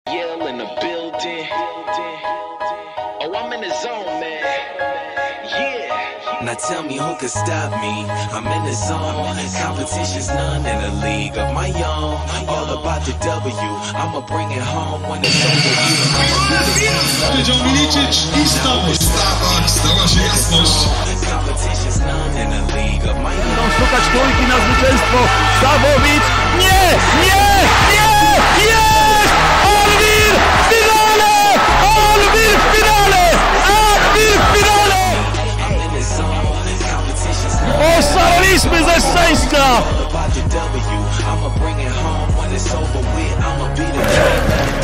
Yell in the building. Oh, I'm in the zone, man. Yeah. Now tell me who can stop me. I'm in the zone. Competition's none in a league of my own. All about the W. I'ma bring it home when it's over. Powiedział Milicic i stało. Stała się jasność. Competition's none in a league of my Będą own. szukać trójki na zwycięstwo. Stawowicz. Nie! Nie! Nie! Jest! Alwir w finale! Alwir w finale! Alwir w finale! I'm in the zone. Competition's none. Oszaleliśmy ze szczęścia! All about the W. I'ma bring it home when it's over with. I'ma be the king.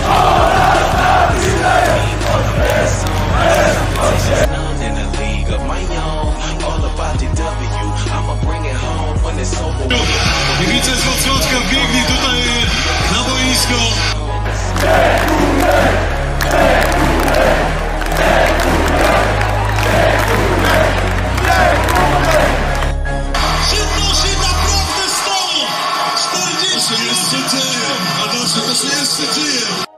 Competition's none in a league of my own. All about the W. I'ma bring it home when it's over with. Kibice z Wrocławka biegli tutaj na boisko. Szybko się naprawdę stało! 40 jeszcze dzieje! Adamsie, to się jeszcze dzieje!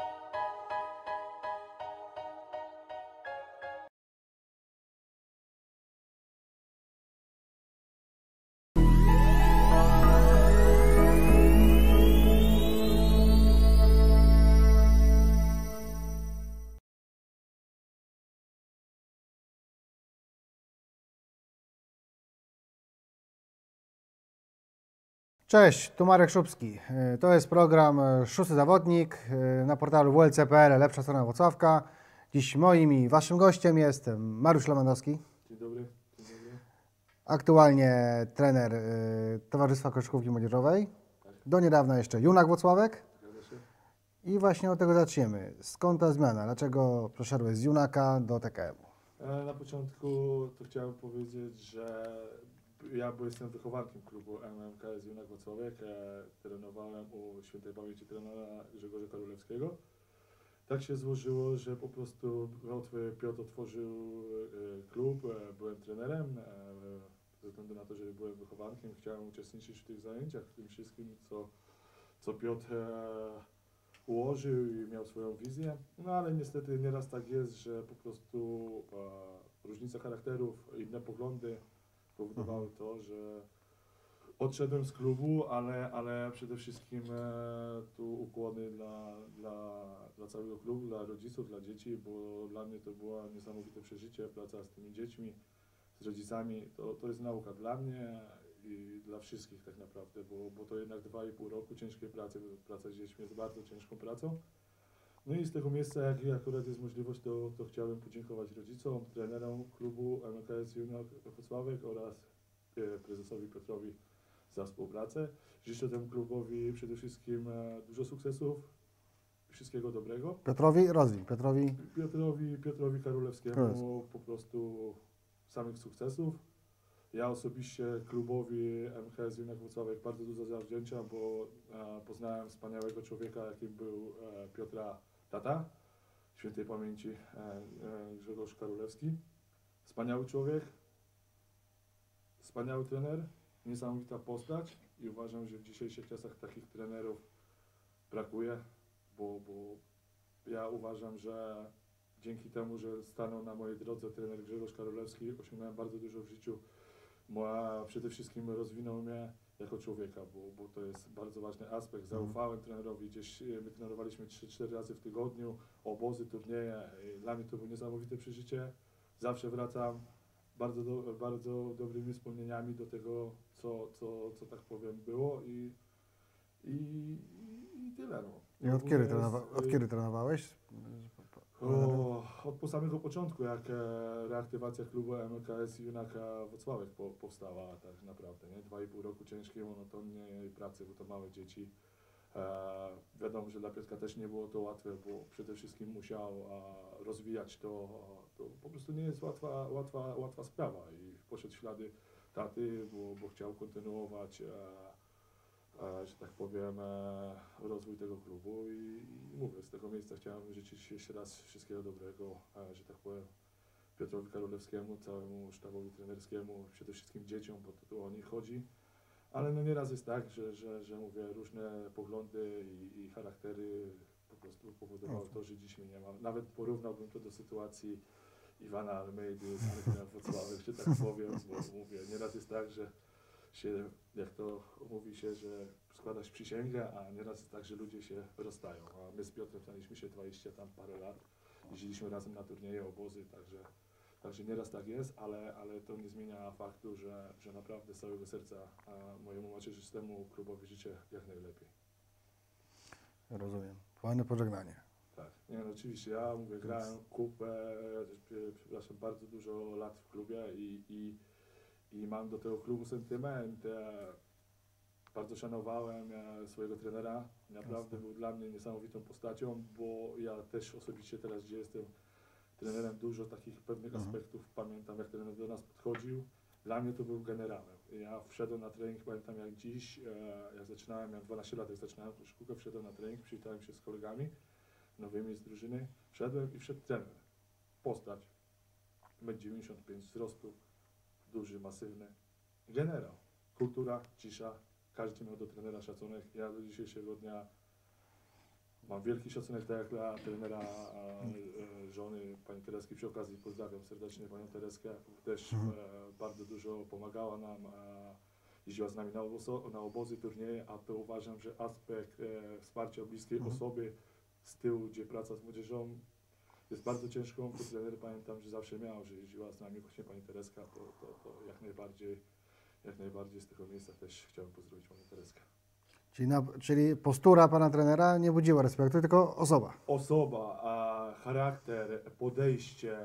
Cześć, tu Marek Szubski. To jest program Szósty Zawodnik na portalu WLC.pl, lepsza strona Wrocławka. Dziś moim i waszym gościem jest Mariusz Lewandowski. Dzień dobry. Dzień dobry. Aktualnie trener Towarzystwa Koszykówki Młodzieżowej. Do niedawna jeszcze Junak Włocławek. Zgadza się? I właśnie od tego zaczniemy. Skąd ta zmiana? Dlaczego przeszedłeś z Junaka do TKM-u? Na początku to chciałem powiedzieć, że ja jestem wychowankiem klubu MMKS Junak Włocławek. Trenowałem u świętej pamięci trenera Grzegorza Karolewskiego. Tak się złożyło, że po prostu Piotr otworzył klub, byłem trenerem. Ze względu na to, że byłem wychowankiem, chciałem uczestniczyć w tych zajęciach, w tym wszystkim, co Piotr ułożył i miał swoją wizję. No ale niestety nieraz tak jest, że po prostu różnica charakterów, inne poglądy powodowały to, że odszedłem z klubu, ale przede wszystkim tu ukłony dla całego klubu, dla rodziców, dla dzieci, bo dla mnie to było niesamowite przeżycie, praca z tymi dziećmi, z rodzicami. To jest nauka dla mnie i dla wszystkich tak naprawdę, bo to jednak 2,5 roku ciężkiej pracy, praca z dziećmi jest bardzo ciężką pracą. No i z tego miejsca, jak akurat jest możliwość, to chciałbym podziękować rodzicom, trenerom klubu MKS Junak Włocławek oraz prezesowi Piotrowi za współpracę. Życzę temu klubowi przede wszystkim dużo sukcesów, wszystkiego dobrego. Piotrowi rozwij. Piotrowi Karolewskiemu po prostu samych sukcesów. Ja osobiście klubowi MKS Junak Włocławek bardzo dużo zawdzięczam, bo poznałem wspaniałego człowieka, jakim był Piotra tata, świętej pamięci Grzegorz Karolewski. Wspaniały człowiek, wspaniały trener, niesamowita postać i uważam, że w dzisiejszych czasach takich trenerów brakuje, bo ja uważam, że dzięki temu, że stanął na mojej drodze trener Grzegorz Karolewski, osiągnąłem bardzo dużo w życiu. Przede wszystkim rozwinął mnie jako człowieka, bo to jest bardzo ważny aspekt. Zaufałem trenerowi, gdzieś my trenowaliśmy 3-4 razy w tygodniu, obozy, turnieje. Dla mnie to było niesamowite przeżycie. Zawsze wracam bardzo dobrymi wspomnieniami do tego, co tak powiem było i tyle. No. I od kiedy trenowałeś? Od samego początku, jak reaktywacja klubu MKS Junak Włocławek powstała tak naprawdę, nie? 2,5 roku ciężkiej, monotonnej pracy, bo to małe dzieci. Wiadomo, że dla Piotrka też nie było to łatwe, bo przede wszystkim musiał rozwijać to po prostu nie jest łatwa sprawa i poszedł w ślady taty, bo chciał kontynuować że tak powiem, rozwój tego klubu i mówię, z tego miejsca chciałem życzyć jeszcze raz wszystkiego dobrego, że tak powiem, Piotrowi Karolewskiemu, całemu sztabowi trenerskiemu, przede wszystkim dzieciom, bo to o nich chodzi, ale no nieraz jest tak, że mówię, różne poglądy i charaktery po prostu powodowało to, że dziś mnie nie ma. Nawet porównałbym to do sytuacji Iwana Almeidy z Arkiem Wrocławek, że tak powiem, bo mówię, nieraz jest tak, że się, jak to mówi się, że składasz przysięgę, a nieraz jest tak, że ludzie się rozstają. A my z Piotrem znaliśmy się 20 tam parę lat, jeździliśmy razem na turnieje, obozy, także nieraz tak jest, ale to nie zmienia faktu, że naprawdę z całego serca mojemu macierzystemu klubowi życzę jak najlepiej. Rozumiem. Fajne pożegnanie. Tak, nie no oczywiście, ja mówię, grałem kupę, przepraszam, bardzo dużo lat w klubie i mam do tego klubu sentyment. Bardzo szanowałem swojego trenera, naprawdę był dla mnie niesamowitą postacią, bo ja też osobiście teraz, gdzie jestem trenerem, dużo takich pewnych aspektów pamiętam, jak trener do nas podchodził. Dla mnie to był generałem. Ja wszedłem na trening, pamiętam jak dziś, jak zaczynałem, miałem 12 lat, jak zaczynałem koszykówkę, wszedłem na trening, przywitałem się z kolegami nowymi z drużyny, wszedłem i wszedł trener. Postać, 1,95 m wzrostu, duży, masywny. Generał. Kultura, cisza, każdy miał do trenera szacunek. Ja do dzisiejszego dnia mam wielki szacunek, tak jak dla trenera żony pani Tereski. Przy okazji pozdrawiam serdecznie panią Tereskę. Też bardzo dużo pomagała nam, jeździła z nami na obozy, turnieje, a to uważam, że aspekt wsparcia bliskiej osoby z tyłu, gdzie praca z młodzieżą jest bardzo ciężką. To trener pamiętam, że zawsze miał, że jeździła z nami właśnie pani Tereska, to jak najbardziej z tego miejsca też chciałem pozdrowić panią Tereskę. Czyli postura pana trenera nie budziła respektu, tylko osoba. Osoba, charakter, podejście,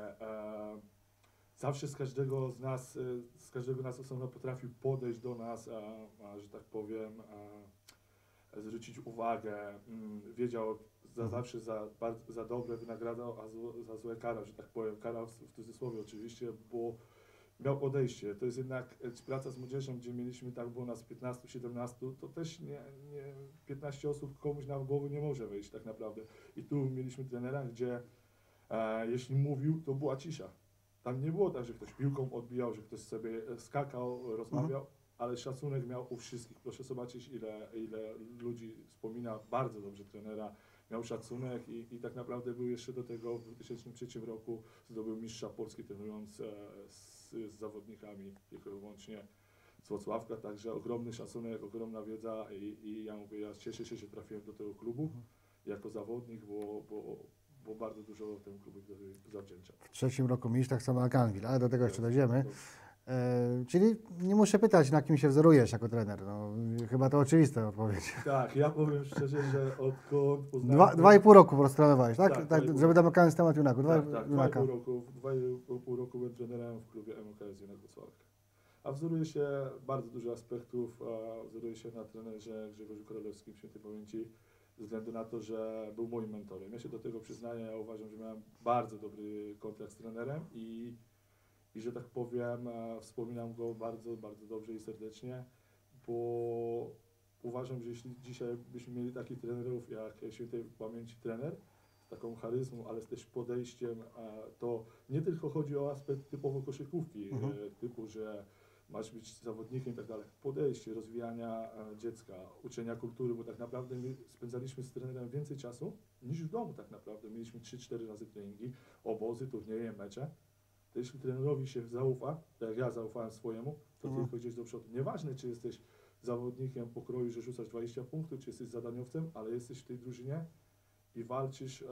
zawsze z każdego nas osobno potrafił podejść do nas, że tak powiem, zwrócić uwagę, wiedział zawsze za dobre wynagradzał, a za złe karał, że tak powiem, karał w cudzysłowie oczywiście, bo miał podejście. To jest jednak praca z młodzieżą, gdzie mieliśmy, tak było nas 15-17, to też nie 15 osób komuś na głowę nie może wejść tak naprawdę. I tu mieliśmy trenera, gdzie jeśli mówił, to była cisza. Tam nie było tak, że ktoś piłką odbijał, że ktoś sobie skakał, rozmawiał, ale szacunek miał u wszystkich. Proszę zobaczyć, ile ludzi wspomina bardzo dobrze trenera. Miał szacunek i tak naprawdę był jeszcze do tego w 2003 roku zdobył mistrza Polski, trenując z zawodnikami tylko i wyłącznie z Włocławka, także ogromny szacunek, ogromna wiedza i ja mówię, ja cieszę się, że trafiłem do tego klubu jako zawodnik, bo bardzo dużo temu klubowi zawdzięczam. W trzecim roku mistrz, tak samo jak Anwil, ale do tego jeszcze dojdziemy. Czyli nie muszę pytać, na kim się wzorujesz jako trener. No, chyba to oczywista odpowiedź. Tak, ja powiem szczerze, że odkąd poznałem... 2,5 roku po prostu trenowałeś, tak? Tak, żeby zamykając temat Junaku. Tak, 2,5 roku byłem trenerem w klubie MKS Junak Wrocławek. A wzoruje się bardzo dużo aspektów, wzoruje się na trenerze Grzegorzu Korolewskim, świętej pamięci, ze względu na to, że był moim mentorem. Ja się do tego przyznaję, ja uważam, że miałem bardzo dobry kontakt z trenerem i że tak powiem, wspominam go bardzo, bardzo dobrze i serdecznie, bo uważam, że jeśli dzisiaj byśmy mieli takich trenerów jak świętej pamięci trener, z taką charyzmą, ale z też podejściem, to nie tylko chodzi o aspekt typowo koszykówki, typu, że masz być zawodnikiem i tak dalej. Podejście, rozwijania dziecka, uczenia kultury, bo tak naprawdę my spędzaliśmy z trenerem więcej czasu niż w domu tak naprawdę. Mieliśmy 3-4 razy treningi, obozy, turnieje, mecze. To jeśli trenerowi się zaufa, tak jak ja zaufałem swojemu, to tylko gdzieś do przodu. Nieważne, czy jesteś zawodnikiem pokroju, że rzucasz 20 punktów, czy jesteś zadaniowcem, ale jesteś w tej drużynie i walczysz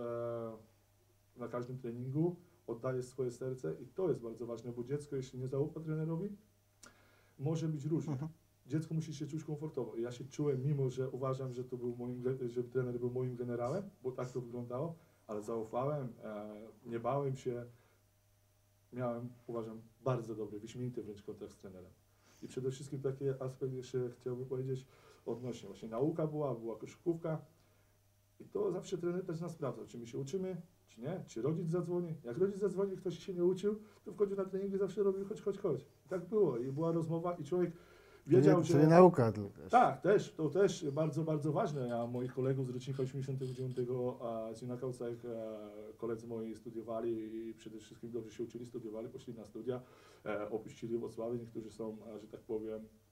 na każdym treningu, oddajesz swoje serce i to jest bardzo ważne, bo dziecko, jeśli nie zaufa trenerowi, może być różnie. Dziecko musi się czuć komfortowo. I ja się czułem, mimo że uważam, że że trener był moim generałem, bo tak to wyglądało, ale zaufałem, nie bałem się. Miałem, uważam, bardzo dobry, wyśmienity wręcz kontakt z trenerem. I przede wszystkim taki aspekt jeszcze chciałbym powiedzieć odnośnie właśnie nauka była koszykówka i to zawsze trener też nas sprawdzał, czy my się uczymy, czy nie, czy rodzic zadzwoni. Jak rodzic zadzwoni, ktoś się nie uczył, to wchodził na treningi, zawsze robił chodź. I tak było i była rozmowa i człowiek wiedział, że... Czyli nauka. Tak, to też bardzo, bardzo ważne. Ja moich kolegów z rocznika 89 z Junaka Wrocławek, koledzy moi studiowali i przede wszystkim dobrze się uczyli, studiowali, poszli na studia, opuścili Wrocławię, niektórzy są, że tak powiem,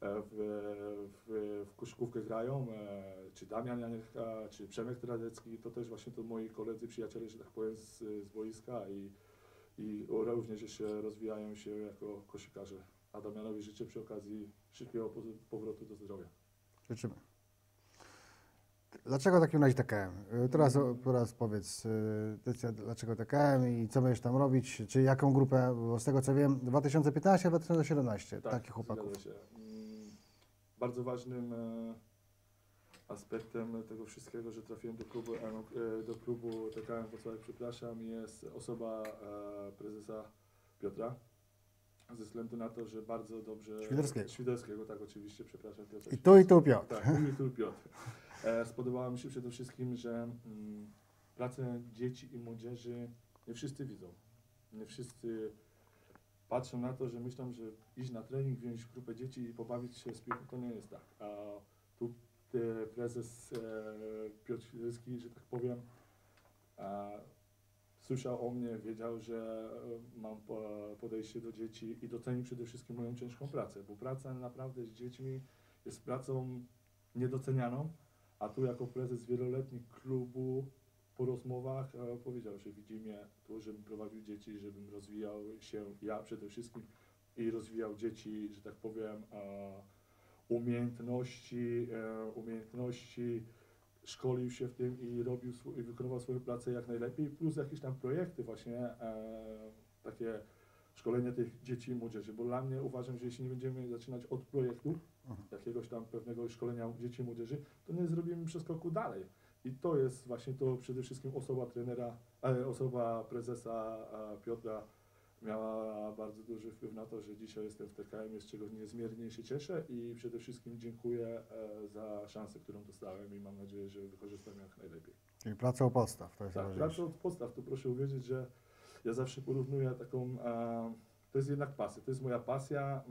w koszykówkę grają, czy Damian Janiechka, czy Przemek Tradecki, to też właśnie to moi koledzy, przyjaciele, że tak powiem, z boiska i również jeszcze rozwijają się jako koszykarze. A Damianowi życzę przy okazji szybkiego powrotu do zdrowia. Życzymy. Dlaczego w takim razie TKM? Teraz powiedz, Decyzja, dlaczego TKM i co będziesz tam robić, czy jaką grupę, bo z tego co wiem, 2015-2017 takich chłopaków. Zgadza się. Bardzo ważnym aspektem tego wszystkiego, że trafiłem do klubu TKM Wrocław, przepraszam, jest osoba prezesa Piotra. Ze względu na to, że bardzo dobrze... Świderskiego, tak oczywiście, przepraszam. Piotr, i tu Piotr. Tak, i tu Piotr. Spodobało mi się przede wszystkim, że pracę dzieci i młodzieży nie wszyscy widzą. Nie wszyscy patrzą na to, że myślą, że iść na trening, wziąć grupę dzieci i pobawić się z piłką, to nie jest tak. A tu prezes Piotr Świderski, że tak powiem, słyszał o mnie, wiedział, że mam podejście do dzieci i docenił przede wszystkim moją ciężką pracę, bo praca naprawdę z dziećmi jest pracą niedocenianą, a tu jako prezes wieloletni klubu po rozmowach powiedział, że widzi mnie tu, żebym prowadził dzieci, żebym rozwijał się ja przede wszystkim i rozwijał dzieci, że tak powiem, umiejętności, szkolił się w tym i robił i wykonywał swoją pracę jak najlepiej, plus jakieś tam projekty właśnie, takie szkolenie tych dzieci i młodzieży, bo dla mnie uważam, że jeśli nie będziemy zaczynać od projektu, jakiegoś tam pewnego szkolenia dzieci i młodzieży, to nie zrobimy przeskoku dalej. I to jest właśnie to przede wszystkim osoba prezesa Piotra miała bardzo duży wpływ na to, że dzisiaj jestem w TKM, z czego niezmiernie się cieszę i przede wszystkim dziękuję za szansę, którą dostałem i mam nadzieję, że wykorzystam jak najlepiej. Czyli praca u podstaw, to jest Tak, praca od podstaw, to proszę uwierzyć, że ja zawsze porównuję taką, to jest jednak pasja, to jest moja pasja.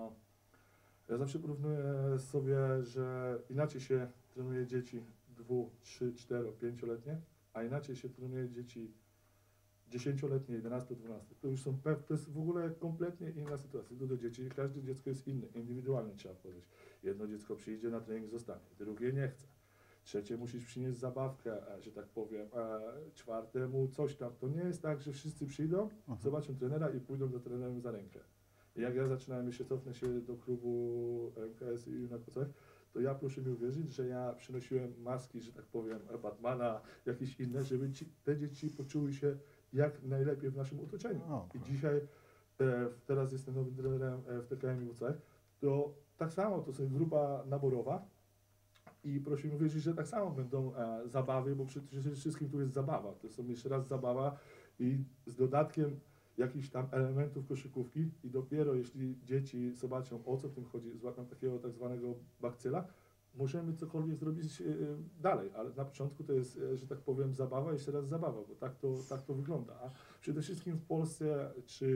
Ja zawsze porównuję sobie, że inaczej się trenuje dzieci 2, 3, 4, 5-letnie, a inaczej się trenuje dzieci 10-letnie, 11, 12. To już to jest w ogóle kompletnie inna sytuacja. Do dzieci, każde dziecko jest inne, indywidualnie trzeba powiedzieć. Jedno dziecko przyjdzie na trening, zostanie, drugie nie chce. Trzecie musisz przynieść zabawkę, że tak powiem, czwartemu coś tam. To nie jest tak, że wszyscy przyjdą, zobaczą trenera i pójdą do trenerem za rękę. I jak ja zaczynałem, jeszcze cofnę się do klubu MKS i Junak Wrocław, to ja proszę mi uwierzyć, że ja przynosiłem maski, że tak powiem, Batmana, jakieś inne, żeby te dzieci poczuły się jak najlepiej w naszym otoczeniu. I dzisiaj, teraz jestem nowym trenerem w TKM Wrocław, to tak samo, to jest grupa naborowa i proszę mi uwierzyć, że tak samo będą zabawy, bo przede wszystkim tu jest zabawa, to są jeszcze raz zabawa i z dodatkiem jakichś tam elementów koszykówki i dopiero jeśli dzieci zobaczą, o co w tym chodzi, złapią takiego tak zwanego bakcyla, możemy cokolwiek zrobić dalej, ale na początku to jest, że tak powiem, zabawa, jeszcze raz zabawa, bo tak to wygląda. A przede wszystkim w Polsce,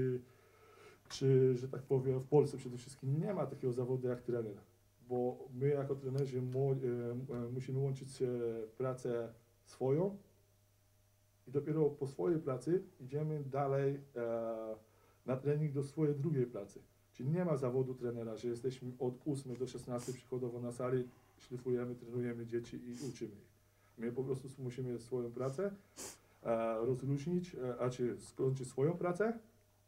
czy że tak powiem, w Polsce przede wszystkim nie ma takiego zawodu jak trener, bo my jako trenerzy musimy łączyć pracę swoją i dopiero po swojej pracy idziemy dalej na trening do swojej drugiej pracy. Czyli nie ma zawodu trenera, że jesteśmy od 8 do 16 przykładowo na sali, szlifujemy, trenujemy dzieci i uczymy ich. My po prostu musimy swoją pracę rozluźnić, czy skończyć swoją pracę,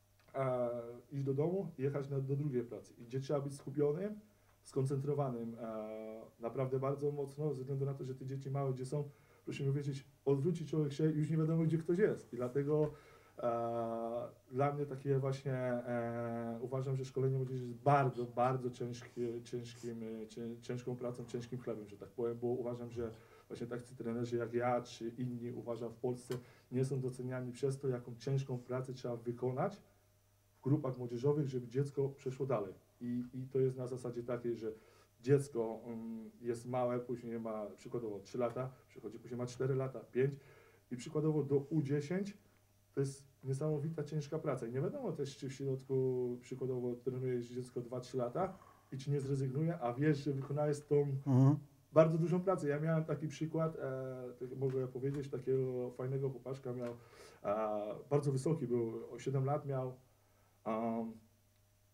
iść do domu i jechać do drugiej pracy. I gdzie trzeba być skupionym, skoncentrowanym naprawdę bardzo mocno, ze względu na to, że te dzieci małe, gdzie są, proszę mi wiedzieć, odwrócić człowiek się i już nie wiadomo, gdzie ktoś jest. I dlatego dla mnie takie właśnie uważam, że szkolenie młodzieży jest bardzo, bardzo ciężką pracą, ciężkim chlebem, że tak powiem, bo uważam, że właśnie tacy trenerzy jak ja, czy inni, uważam, w Polsce nie są doceniani przez to, jaką ciężką pracę trzeba wykonać w grupach młodzieżowych, żeby dziecko przeszło dalej. I to jest na zasadzie takiej, że dziecko jest małe, później ma przykładowo 3 lata, przychodzi, później ma 4 lata, 5 i przykładowo do U10 to jest niesamowita, ciężka praca. I nie wiadomo też, czy w środku przykładowo trenujesz dziecko 2-3 lata i ci nie zrezygnuje, a wiesz, że wykonałeś tą bardzo dużą pracę. Ja miałem taki przykład, mogę powiedzieć, takiego fajnego chłopaczka miał, bardzo wysoki był, o 7 lat miał,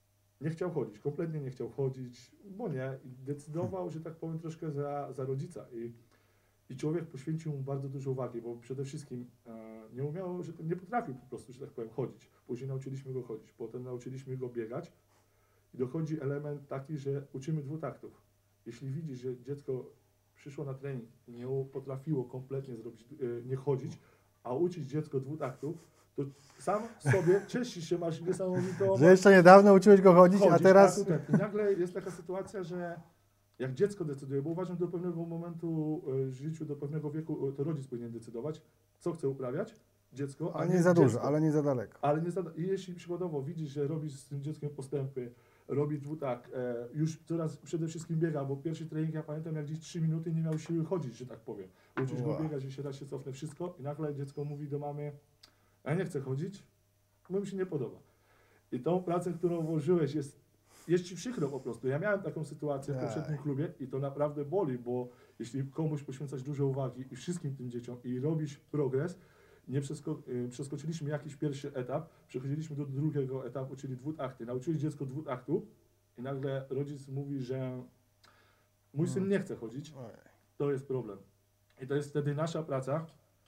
nie chciał chodzić, kompletnie nie chciał chodzić, bo nie, i decydował, że tak powiem, troszkę za rodzica. I człowiek poświęcił mu bardzo dużo uwagi, bo przede wszystkim nie umiał, że nie potrafił po prostu, że tak powiem, chodzić. Później nauczyliśmy go chodzić, potem nauczyliśmy go biegać i dochodzi element taki, że uczymy dwutaktów. Jeśli widzisz, że dziecko przyszło na trening i nie potrafiło kompletnie zrobić, nie chodzić, a uczyć dziecko dwutaktów, to sam sobie cieszysz się, masz niesamowitą... Że jeszcze niedawno uczyłeś go chodzić, a teraz... I nagle jest taka sytuacja, że jak dziecko decyduje, bo uważam, że do pewnego momentu w życiu, do pewnego wieku to rodzic powinien decydować, co chce uprawiać dziecko, Ale nie za dziecko. dużo, ale nie za daleko. I jeśli przykładowo widzisz, że robisz z tym dzieckiem postępy, robi dwutak, już coraz przede wszystkim biega, bo pierwszy trening, ja pamiętam, jak gdzieś 3 minuty nie miał siły chodzić, że tak powiem. Uczysz go biegać, że się raz się cofnę, wszystko i nagle dziecko mówi do mamy, ja nie chcę chodzić, bo mi się nie podoba. I tą pracę, którą włożyłeś, jest ci przykro po prostu. Ja miałem taką sytuację w poprzednim klubie i to naprawdę boli, bo jeśli komuś poświęcasz dużo uwagi i wszystkim tym dzieciom i robisz progres, nie przeskoczyliśmy jakiś pierwszy etap, przechodziliśmy do drugiego etapu, czyli dwutakty. Nauczyłeś dziecko dwutaktu i nagle rodzic mówi, że mój syn nie chce chodzić. To jest problem. I to jest wtedy nasza praca.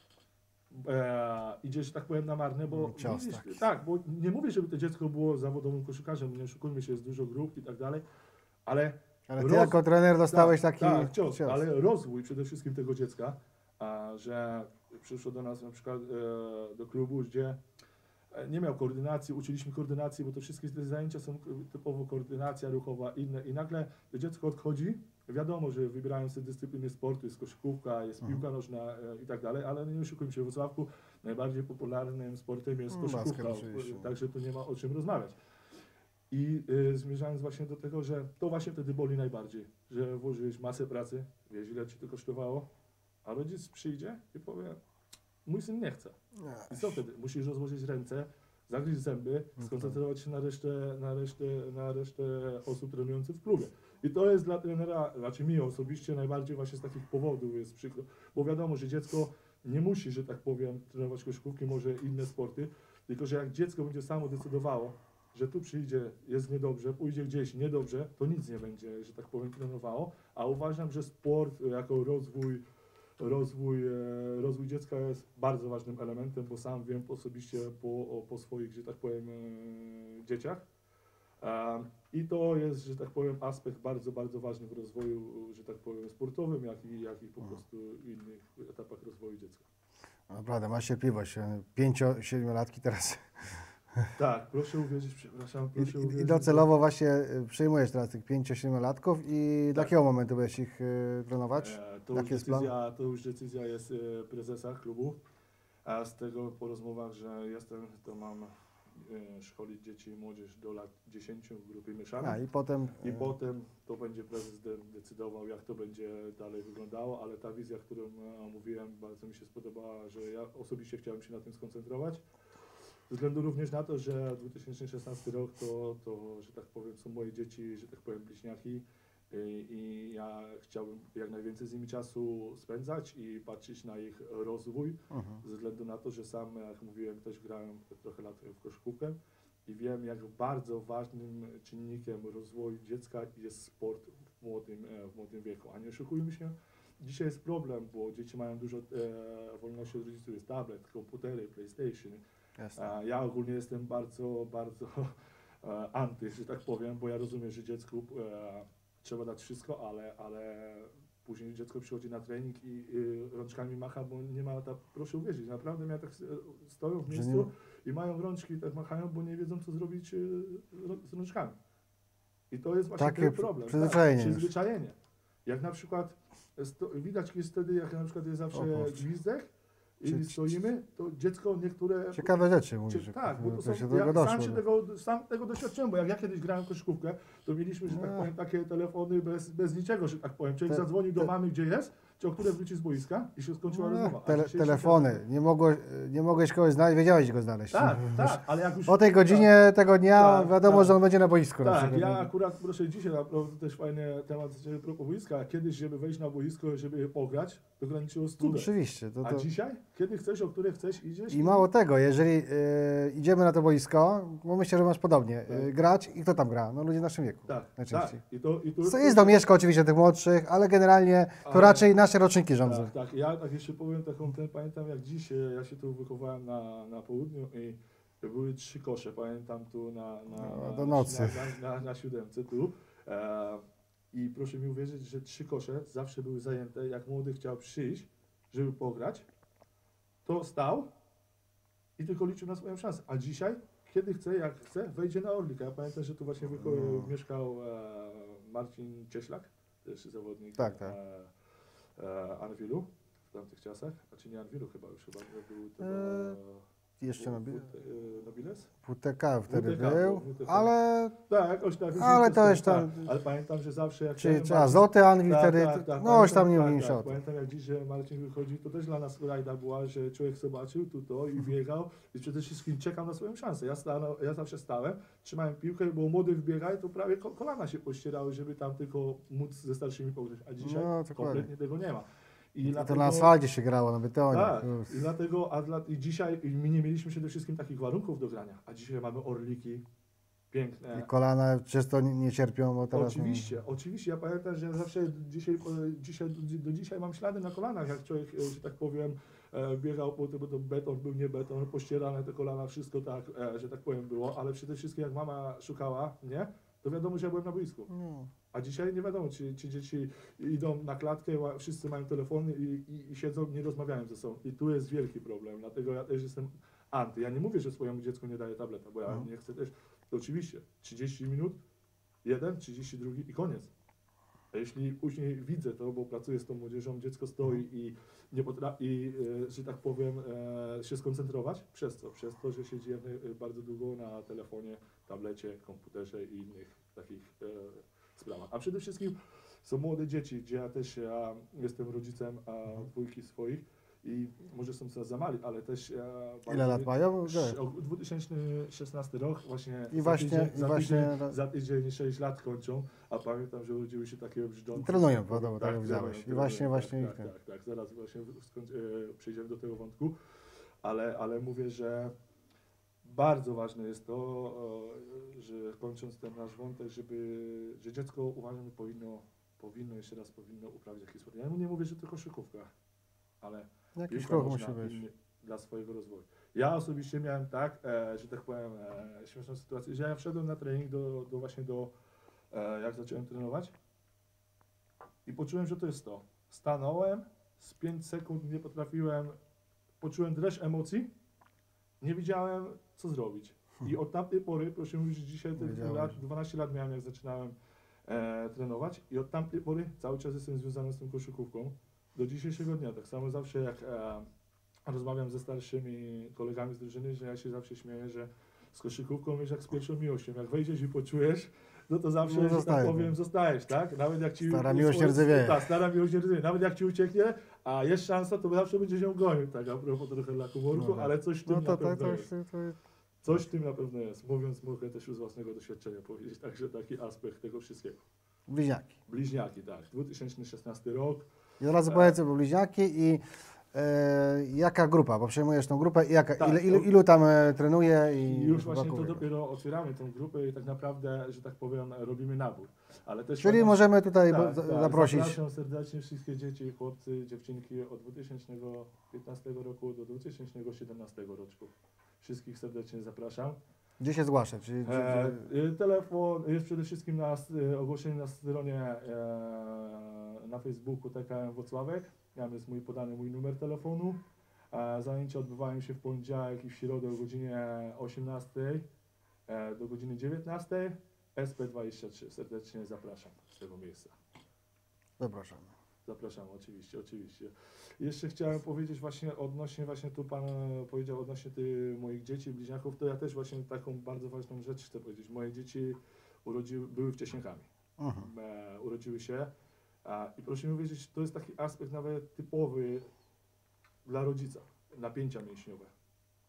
Idzie, że tak powiem, na marne, bo widzisz, tak, bo nie mówię, żeby to dziecko było zawodowym koszykarzem, nie oszukujmy się, jest dużo grup i tak dalej, ale ty jako trener dostałeś taki cios. Ale rozwój przede wszystkim tego dziecka, że przyszło do nas na przykład do klubu, gdzie nie miał koordynacji, uczyliśmy koordynacji, bo to wszystkie te zajęcia są typowo koordynacja ruchowa, inne i nagle to dziecko odchodzi. Wiadomo, że wybierają sobie dyscypliny sportu, jest koszykówka, jest piłka nożna i tak dalej, ale nie oszukujmy się, w Wrocławku najbardziej popularnym sportem jest koszykówka, także tu nie ma o czym rozmawiać. I zmierzając właśnie do tego, że to właśnie wtedy boli najbardziej, że włożyłeś masę pracy, wiesz ile ci to kosztowało, a rodzic przyjdzie i powie, mój syn nie chce. I co wtedy? Musisz rozłożyć ręce, zagryźć zęby, skoncentrować się na resztę osób trenujących w klubie. I to jest dla trenera, znaczy mi osobiście najbardziej właśnie z takich powodów jest przykro, bo wiadomo, że dziecko nie musi, że tak powiem, trenować koszykówki, może inne sporty, tylko że jak dziecko będzie samo decydowało, że tu przyjdzie, jest niedobrze, pójdzie gdzieś niedobrze, to nic nie będzie, że tak powiem, trenowało, a uważam, że sport jako rozwój dziecka jest bardzo ważnym elementem, bo sam wiem osobiście po swoich, że tak powiem, dzieciach. I to jest, że tak powiem, aspekt bardzo, bardzo ważny w rozwoju, że tak powiem, sportowym, jak i po prostu innych etapach rozwoju dziecka. Naprawdę, masz cierpliwość. 5-7-latki teraz. Tak, proszę uwierzyć, przepraszam. Proszę uwierzyć, I docelowo właśnie przyjmujesz teraz tych 5-7-latków i do jakiego momentu będziesz ich trenować? To już decyzja jest prezesa klubu, a z tego po rozmowach, że jestem, to mam szkolić dzieci i młodzież do lat 10 w grupie mieszanej. I potem to będzie prezes decydował, jak to będzie dalej wyglądało, ale ta wizja, którą mówiłem, bardzo mi się spodobała, że ja osobiście chciałem się na tym skoncentrować. Ze względu również na to, że 2016 rok to, że tak powiem, są moje dzieci, że tak powiem, bliźniaki i ja chciałbym jak najwięcej z nimi czasu spędzać i patrzeć na ich rozwój, ze względu na to, że sam, jak mówiłem, też grałem trochę lat w koszykówkę i wiem, jak bardzo ważnym czynnikiem rozwoju dziecka jest sport w młodym wieku. A nie oszukujmy się, dzisiaj jest problem, bo dzieci mają dużo wolności od rodziców, jest tablet, komputery, PlayStation. Ja ogólnie jestem bardzo, bardzo anty, że tak powiem, bo ja rozumiem, że dziecku trzeba dać wszystko, ale później dziecko przychodzi na trening i rączkami macha, bo nie ma, proszę uwierzyć, naprawdę ja tak stoją w miejscu i mają rączki, tak machają, bo nie wiedzą, co zrobić z rączkami. I to jest właśnie ten problem. Przyzwyczajenie. Jak na przykład widać jest wtedy, jak na przykład jest zawsze gwizdek, i stoimy, to dziecko niektóre... Ciekawe rzeczy mówisz. Tak, bo to są, sam tego doświadczyłem, bo jak ja kiedyś grałem w koszykówkę, to mieliśmy, że tak powiem, takie telefony bez niczego, że tak powiem. Człowiek zadzwonił do mamy, gdzie jest, czy o które wróci z boiska i się skończyła rozmowa. Telefony, nie mogłeś kogoś znaleźć, wiedziałeś go znaleźć. Tak, ale jak już... O tej godzinie tego dnia wiadomo, że on będzie na boisku. Tak, ja akurat, proszę, dzisiaj naprawdę też fajny temat propos boiska. Kiedyś, żeby wejść na boisko, żeby pograć, to to graniczyło z No, cudem. oczywiście. A dzisiaj? Kiedy chcesz, o której chcesz, idziesz? I mało tego, jeżeli idziemy na to boisko, bo myślę, że masz podobnie, grać i kto tam gra? No ludzie w naszym wieku Tak, najczęściej. tak. I Jest domieszka oczywiście tych młodszych, ale generalnie to Ale- raczej nasze roczniki rządzą. Tak, tak. Ja tak jeszcze powiem pamiętam jak dziś, ja się tu wychowałem na południu i były 3 kosze, pamiętam tu do nocy. na 7 tu. I proszę mi uwierzyć, że 3 kosze zawsze były zajęte. Jak młody chciał przyjść, żeby pograć, to stał i tylko liczył na swoją szansę. A dzisiaj, kiedy chce, jak chce, wejdzie na Orlika. Ja pamiętam, że tu właśnie mieszkał Marcin Cieślak, też zawodnik Tak, tak. Anwilu w tamtych czasach. Znaczy nie Anwilu chyba już, chyba był to Jeszcze Nobiles? WTK wtedy WTK, był, WTK. ale Tak, jakoś tak. Ale to już tam- Tak, ale pamiętam, że zawsze jak... czy Azoty Anwil wtedy, no już tam nie tak, mniejsza o tak, tym. pamiętam jak dziś, że Marcin wychodzi, to też dla nas rajda była, że człowiek zobaczył tu to i biegał i przede wszystkim czekał na swoją szansę. Ja zawsze stałem, trzymałem piłkę, bo młody wbiegał i to prawie kolana się pościerały, żeby tam tylko móc ze starszymi pograć, a dzisiaj No, dokładnie. kompletnie tego nie ma. I to na asfalcie się grało, na betonie. Tak, i dlatego, i dzisiaj my nie mieliśmy przede wszystkim takich warunków do grania, a dzisiaj mamy orliki piękne. I kolana przez to nie cierpią, bo teraz... Oczywiście. Ja pamiętam, że zawsze do dzisiaj mam ślady na kolanach, jak człowiek, że tak powiem, biegał po tym, bo to beton był nie beton, pościerane te kolana, wszystko tak, że tak powiem było, ale przede wszystkim jak mama szukała, nie, to wiadomo, że ja byłem na boisku. No. A dzisiaj nie wiadomo, czy dzieci idą na klatkę, wszyscy mają telefony i siedzą, nie rozmawiają ze sobą. I tu jest wielki problem, dlatego ja też jestem anty. Ja nie mówię, że swojemu dziecku nie daję tableta, bo ja nie chcę też. To oczywiście 30 minut, 32 i koniec. A jeśli później widzę to, bo pracuję z tą młodzieżą, dziecko stoi i nie potrafi, że tak powiem, się skoncentrować, przez co? Przez to, że siedzi bardzo długo na telefonie, tablecie, komputerze i innych takich sprawach. A przede wszystkim są młode dzieci, gdzie ja też jestem rodzicem dwójki swoich i może są coraz za mali, ale też... Ile lat mają? 2016 rok, właśnie I właśnie, za tydzień 6 lat kończą, a pamiętam, że urodziły się takie brzdące. Trenują, wiadomo, tak jak widziałeś. I właśnie Tak, zaraz właśnie przejdziemy do tego wątku, ale mówię, że bardzo ważne jest to, że kończąc ten nasz wątek, że dziecko uważam, powinno uprawiać jakiś sport. Ja nie mówię, że to koszykówka, ale jakiś piłka ruch nożna musi być. dla swojego rozwoju. Ja osobiście miałem tak, że tak powiem, śmieszną sytuację, że ja wszedłem na trening jak zacząłem trenować i poczułem, że to jest to. Stanąłem, z 5 sekund nie potrafiłem, poczułem dreszcz emocji, nie wiedziałem, co zrobić. I od tamtej pory, proszę mówić, że dzisiaj 12 lat miałem, jak zaczynałem trenować i od tamtej pory cały czas jestem związany z tą koszykówką. Do dzisiejszego dnia, tak samo zawsze jak rozmawiam ze starszymi kolegami z drużyny, że ja się zawsze śmieję, że z koszykówką jest jak z pierwszą miłością. Jak wejdziesz i poczujesz, no to zawsze, że tak powiem, zostajesz, tak? Nawet jak ci... Stara miłość nie rdzewieje. Tak, stara miłość nie rdzewieje. Nawet jak ci ucieknie, a jest szansa, to zawsze będziesz ją gonił, tak? A propos trochę dla humorku, ale coś w tym na pewno jest. Coś w tym na pewno jest. Mówiąc, mogę też już z własnego doświadczenia powiedzieć, także taki aspekt tego wszystkiego. Bliźniaki. Bliźniaki, tak. 2016 rok. I od razu powiedz, bo bliźniaki i jaka grupa, bo przejmujesz tą grupę i ilu tam trenuje i już właśnie to dopiero otwieramy tą grupę i tak naprawdę, że tak powiem, robimy nabór. Ale też czyli możemy tutaj zaprosić. Zapraszam serdecznie wszystkie dzieci, chłopcy, dziewczynki od 2015 roku do 2017 roku. Wszystkich serdecznie zapraszam. Gdzie się zgłaszać? Telefon jest przede wszystkim ogłoszenie na stronie na Facebooku TKM Włocławek. Tam jest podany mój numer telefonu. Zajęcia odbywają się w poniedziałek i w środę o godzinie 18 do godziny 19. SP23. Serdecznie zapraszam z tego miejsca. Zapraszamy. Zapraszam, oczywiście. Jeszcze chciałem powiedzieć właśnie tu Pan powiedział odnośnie moich dzieci, bliźniaków, to ja też właśnie taką bardzo ważną rzecz chcę powiedzieć. Moje dzieci były wcześniakami. Urodziły się i proszę mi wiedzieć, to jest taki aspekt nawet typowy dla rodzica. Napięcia mięśniowe.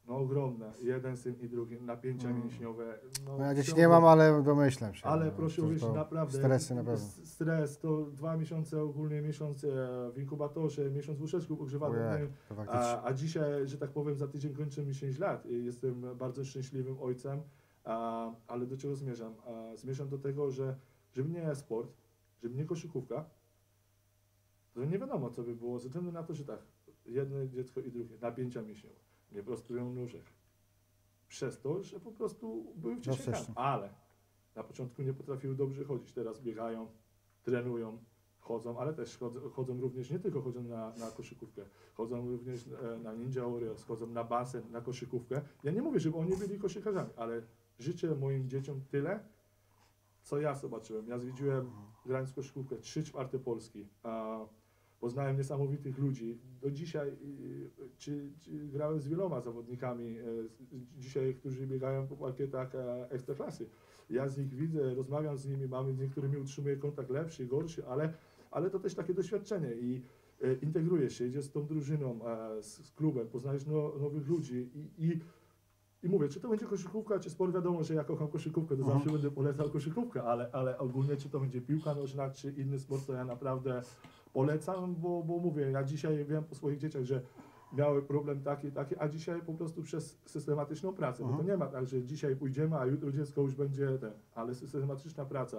No ogromne. Jeden syn i drugi, napięcia mięśniowe. No ja dzieci ciągle- nie mam, ale domyślam się. Ale no, proszę to- uwierzyć, to naprawdę. Stresy na pewno. Stres to 2 miesiące, ogólnie miesiąc w inkubatorze, miesiąc w łóżeczku pogrzewanym. Ojej, to faktycznie. A dzisiaj, że tak powiem, za tydzień kończy mi 10 lat i jestem bardzo szczęśliwym ojcem. Ale do czego zmierzam? Zmierzam do tego, że żeby nie sport, żeby nie koszykówka, to nie wiadomo co by było, ze względu na to, że tak, jedno dziecko i drugie, napięcia mięśniowe, nie prostują nóżek. Przez to, że po prostu były wcześniej tam, wcześniej. ale na początku nie potrafiły dobrze chodzić, teraz biegają, trenują, chodzą, ale też chodzą również, nie tylko chodzą na koszykówkę, chodzą również na Ninja Warriors, chodzą na basen, na koszykówkę. Ja nie mówię, żeby oni byli koszykarzami, ale życzę moim dzieciom tyle, co ja zobaczyłem. Ja zwiedziłem, grając w koszykówkę, 3/4 Polski. Poznałem niesamowitych ludzi. Do dzisiaj czy grałem z wieloma zawodnikami dzisiaj, którzy biegają po parkietach ekstraklasy. Ja z nich widzę, rozmawiam z nimi, mamy z niektórymi utrzymuję kontakt lepszy, gorszy, ale to też takie doświadczenie i integrujesz się, idziesz z tą drużyną, z klubem, poznajesz nowych ludzi i mówię, czy to będzie koszykówka, czy sport, wiadomo, że ja kocham koszykówkę, to zawsze będę polecał koszykówkę, ale ogólnie czy to będzie piłka nożna, czy inny sport, to ja naprawdę polecam, bo mówię, ja dzisiaj wiem po swoich dzieciach, że miały problem taki, a dzisiaj po prostu przez systematyczną pracę, bo to nie ma tak, że dzisiaj pójdziemy, a jutro dziecko już będzie ale systematyczna praca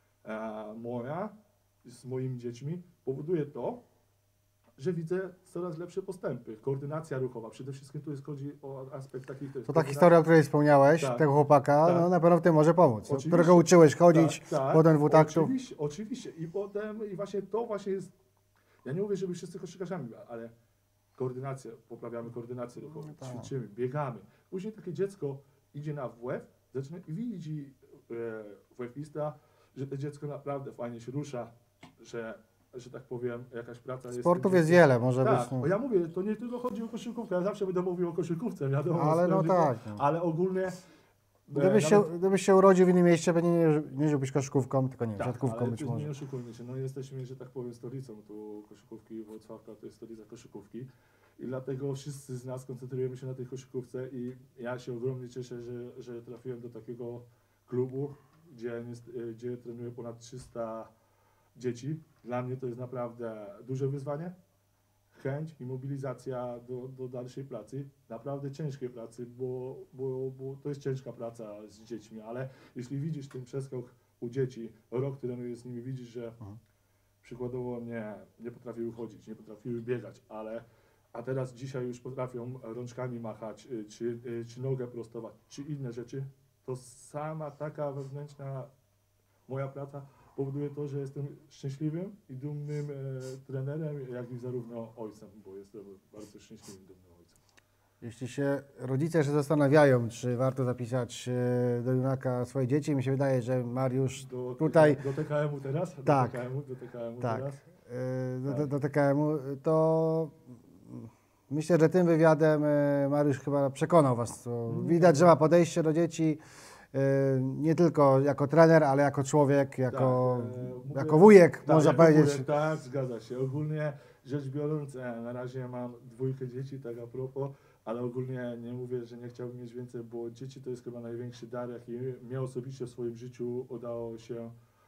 moja z moimi dziećmi powoduje to, że widzę coraz lepsze postępy. Koordynacja ruchowa, przede wszystkim tu chodzi o aspekt taki... To ta historia, o której wspomniałeś, Tak. tego chłopaka, Tak. no na pewno w tym może pomóc. Oczywiście. Którego uczyłeś chodzić, potem dwutaktu. Oczywiście. I potem, i właśnie to właśnie jest... Ja nie mówię, żeby wszyscy koszykarzami byli, ale koordynacja, poprawiamy koordynację ruchową, tak. ćwiczymy, biegamy. Później takie dziecko idzie na WF, zaczyna i widzi WF-ista, że to dziecko naprawdę fajnie się rusza, że tak powiem, jakaś praca jest... Sportów jest wiele, może Tak, być. No. bo ja mówię, to nie tylko chodzi o koszykówkę, ja zawsze będę mówił o koszykówce, wiadomo. Ale no tak, no. Ale ogólnie... Gdybyś się urodził w innym mieście, pewnie nie żyłbyś koszykówką, tylko nie, siatkówką ale być też może. nie oszukujmy się, no jesteśmy, że tak powiem, stolicą tu koszykówki, Włocławka to jest stolica koszykówki i dlatego wszyscy z nas koncentrujemy się na tej koszykówce i ja się ogromnie cieszę, że trafiłem do takiego klubu, gdzie trenuje ponad 300 dzieci. Dla mnie to jest naprawdę duże wyzwanie, chęć i mobilizacja do dalszej pracy, naprawdę ciężkiej pracy, bo to jest ciężka praca z dziećmi, ale jeśli widzisz ten przeskok u dzieci, rok trenujesz z nimi, widzisz, że przykładowo nie potrafiły chodzić, nie potrafiły biegać, a teraz dzisiaj już potrafią rączkami machać, czy nogę prostować, czy inne rzeczy, to sama taka wewnętrzna moja praca powoduje to, że jestem szczęśliwym i dumnym trenerem, jak i zarówno ojcem, bo jestem bardzo szczęśliwym, dumnym ojcem. Jeśli się rodzice się zastanawiają, czy warto zapisać do Junaka swoje dzieci, mi się wydaje, że Mariusz tutaj... Do TKM-u teraz? Tak. Do TKM-u Tak, teraz? do TKM-u, to myślę, że tym wywiadem Mariusz chyba przekonał Was. To widać, że ma podejście do dzieci nie tylko jako trener, ale jako człowiek, jako wujek, tak, można jako powiedzieć. Wujek, tak, zgadza się. Ogólnie rzecz biorąc, na razie mam 2 dzieci, tak a propos, ale ogólnie nie mówię, że nie chciałbym mieć więcej, bo dzieci to jest chyba największy dar, jaki mnie osobiście w swoim życiu udało się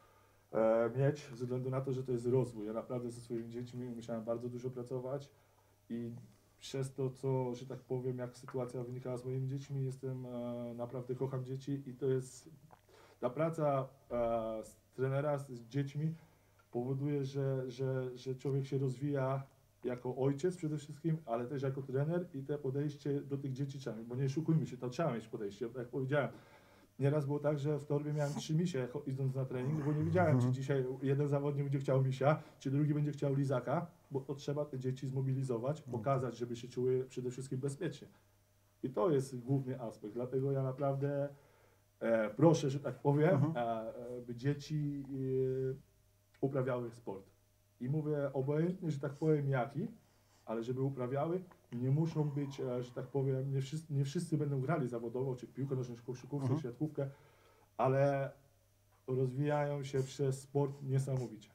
mieć, ze względu na to, że to jest rozwój. Ja naprawdę ze swoimi dziećmi musiałem bardzo dużo pracować i przez to, co, że tak powiem, jak sytuacja wynikała z moimi dziećmi, naprawdę kocham dzieci i to jest, ta praca z trenera z dziećmi powoduje, że człowiek się rozwija jako ojciec przede wszystkim, ale też jako trener i te podejście do tych dzieci trzeba mieć, bo nie oszukujmy się, to trzeba mieć podejście, jak powiedziałem. Nieraz było tak, że w torbie miałem 3 misie idąc na trening, bo nie wiedziałem, czy dzisiaj jeden zawodnik będzie chciał misia, czy drugi będzie chciał lizaka, bo to trzeba te dzieci zmobilizować, pokazać, żeby się czuły przede wszystkim bezpiecznie. I to jest główny aspekt, dlatego ja naprawdę proszę, że tak powiem, by dzieci uprawiały sport. I mówię obojętnie, że tak powiem jaki, ale żeby uprawiały, nie muszą być, że tak powiem, nie wszyscy będą grali zawodowo, czy piłkę nożną, czy koszykówkę, czy siatkówkę, ale rozwijają się przez sport niesamowicie.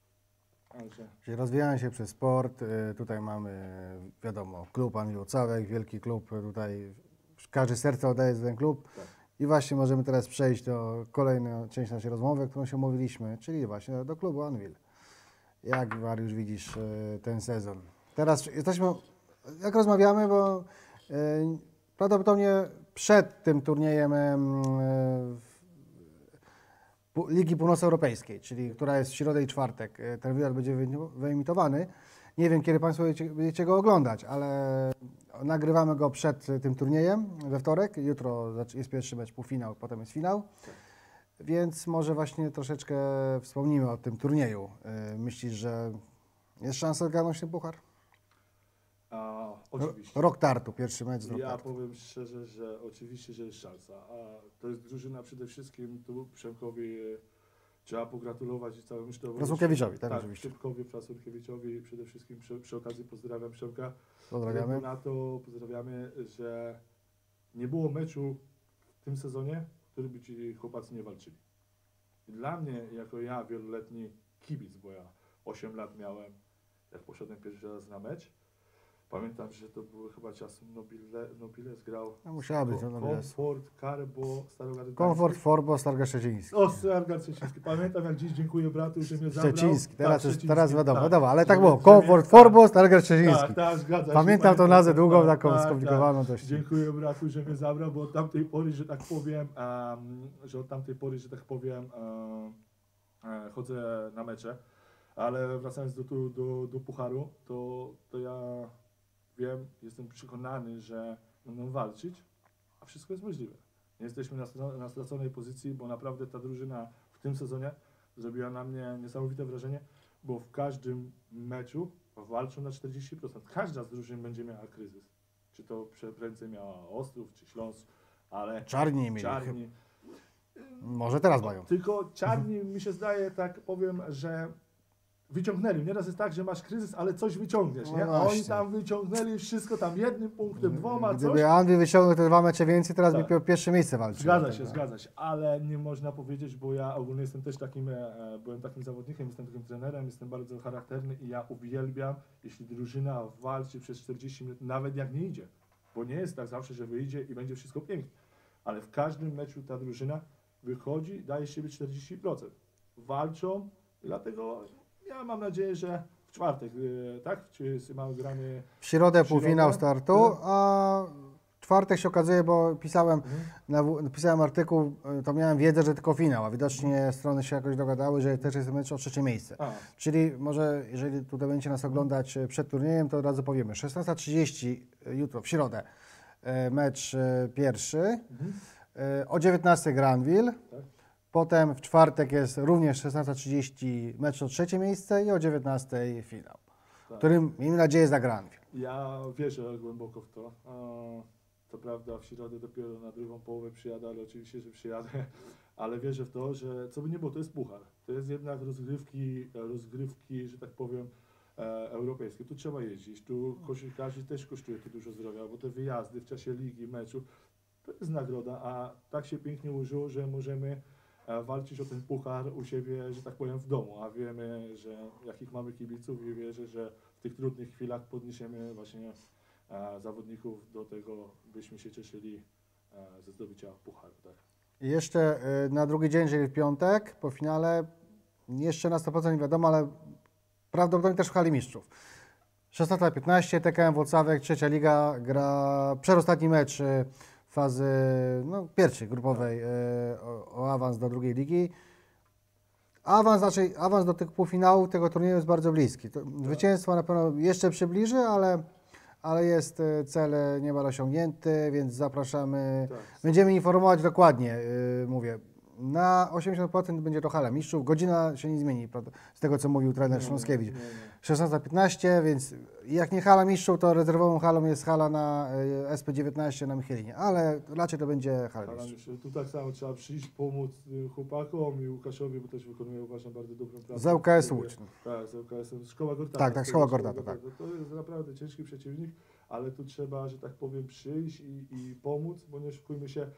Także. Czyli rozwijają się przez sport. Tutaj mamy, wiadomo, klub Anwil Włocławek, wielki klub tutaj każdy serce oddaje za ten klub. Tak. I właśnie możemy teraz przejść do kolejnej części naszej rozmowy, którą się umówiliśmy, czyli właśnie do klubu Anwil. Jak, Mariusz, widzisz ten sezon? Teraz jesteśmy, jak rozmawiamy, bo prawdopodobnie przed tym turniejem Ligi Północnoeuropejskiej, czyli która jest w środę i czwartek, ten wywiad będzie wyemitowany. Nie wiem, kiedy Państwo będziecie go oglądać, ale nagrywamy go przed tym turniejem we wtorek. Jutro jest pierwszy mecz, półfinał, potem jest finał. Więc może właśnie troszeczkę wspomnimy o tym turnieju. Myślisz, że jest szansa zgarnąć ten puchar? Oczywiście. Rok Tartu, pierwszy mecz z Rok Ja Tartu. powiem szczerze, że oczywiście, że jest szansa. A to jest drużyna przede wszystkim, tu Przemkowi trzeba pogratulować i całemu sztabowi. Prasurkiewiczowi, tak, oczywiście. Przemkowi, Prasurkiewiczowi przede wszystkim przy okazji pozdrawiam Przemka. Pozdrawiamy. Jakby na to pozdrawiamy, że nie było meczu w tym sezonie, w którym by ci chłopacy nie walczyli. I dla mnie, jako ja, wieloletni kibic, bo ja 8 lat miałem, jak poszedłem pierwszy raz na mecz, pamiętam, że to były chyba czasy Nobiles grał. No, musiała być to Nobiles. Komfort, Karbo, Starogard. Komfort, Forbo, Stargard Szczeciński. O, Starogard Szczeciński. Pamiętam, jak dziś dziękuję bratu, że mnie zabrał. Szczeciński, teraz, Szczeciński, teraz wiadomo, ale tak Że- było. że Komfort, mnie- Forbo, Stargard Szczeciński. Tak, tak, zgadza się. Pamiętam tą nazwę długą, taką tak, skomplikowaną dość. Dziękuję bratu, że mnie zabrał, bo od tamtej pory, że tak powiem, chodzę na mecze, ale wracając do pucharu, to ja wiem, jestem przekonany, że będą walczyć, a wszystko jest możliwe. Nie jesteśmy na straconej pozycji, bo naprawdę ta drużyna w tym sezonie zrobiła na mnie niesamowite wrażenie, bo w każdym meczu walczą na 40%. Każda z drużyn będzie miała kryzys. Czy to prędzej miała Ostrów, czy Śląsk, ale Czarni nie mieli. Czarni. Może teraz mają. Tylko Czarni, mi się zdaje, tak powiem, że wyciągnęli. Nieraz jest tak, że masz kryzys, ale coś wyciągniesz, nie? No A oni właśnie. tam wyciągnęli wszystko, tam jednym punktem, dwoma, coś. Gdyby Anwil wyciągnął te 2 mecze więcej, teraz Tak. by pierwsze miejsce walczył. Zgadza się, ale nie można powiedzieć, bo ja ogólnie jestem też takim, byłem takim zawodnikiem, jestem takim trenerem, jestem bardzo charakterny i ja uwielbiam, jeśli drużyna walczy przez 40 minut, nawet jak nie idzie, bo nie jest tak zawsze, że wyjdzie i będzie wszystko pięknie, ale w każdym meczu ta drużyna wychodzi, daje z siebie 40%. Walczą, dlatego ja mam nadzieję, że w czwartek, tak? Czy mamy gramy... W środę W półfinał środę? startu, a w czwartek się okazuje, bo napisałem artykuł, to miałem wiedzę, że tylko finał, a widocznie strony się jakoś dogadały, że też jest mecz o 3. miejsce. A, Czyli może, jeżeli tutaj będziecie nas oglądać przed turniejem, to od razu powiemy. 16:30 jutro, w środę, mecz pierwszy. O 19:00 gra Anwil. tak? Potem w czwartek jest również 16:30 mecz o 3. miejsce i o 19:00 finał, Tak. którym miejmy nadzieję zagra Anwil. Ja wierzę głęboko w to. To prawda, w środę dopiero na drugą połowę przyjadę, ale oczywiście, że przyjadę. Ale wierzę w to, że co by nie było, to jest puchar. To jest jednak rozgrywki, że tak powiem, europejskie. Tu trzeba jeździć. Tu koszykarze też kosztuje to dużo zdrowia, bo te wyjazdy w czasie ligi, meczu, to jest nagroda, a tak się pięknie ułożyło, że możemy walczyć o ten puchar u siebie, że tak powiem, w domu, a wiemy, że jakich mamy kibiców i wierzę, że w tych trudnych chwilach podniesiemy właśnie zawodników do tego, byśmy się cieszyli ze zdobycia pucharu. Tak? I jeszcze na drugi dzień, czyli w piątek, po finale, jeszcze na 100% nie wiadomo, ale prawdopodobnie też w hali mistrzów. 16:15, TKM Włocławek, 3. liga, gra przedostatni mecz fazy pierwszej grupowej o awans do drugiej ligi. Awans do tych półfinałów tego turnieju jest bardzo bliski. Zwycięstwo na pewno jeszcze przybliży, ale jest cel niemal osiągnięty, więc zapraszamy. Tak. Będziemy informować dokładnie, mówię. Na 80% będzie to hala mistrzów. Godzina się nie zmieni, prawda? Z tego co mówił trener Śląskiewicz. 16:15, więc jak nie hala mistrzów, to rezerwową halą jest hala na SP19 na Michelinie, ale raczej to będzie hala mistrzów. Tu tak samo trzeba przyjść, pomóc chłopakom i Łukaszowi, bo też wykonuje, uważam, bardzo dobrą pracę. Z ŁKS Łódź. Tak, z ŁKS-em. Szkoła Gortata. Tak, Szkoła Gortata, tak. To jest naprawdę ciężki przeciwnik, ale tu trzeba, że tak powiem, przyjść i pomóc, bo nie oszukujmy się,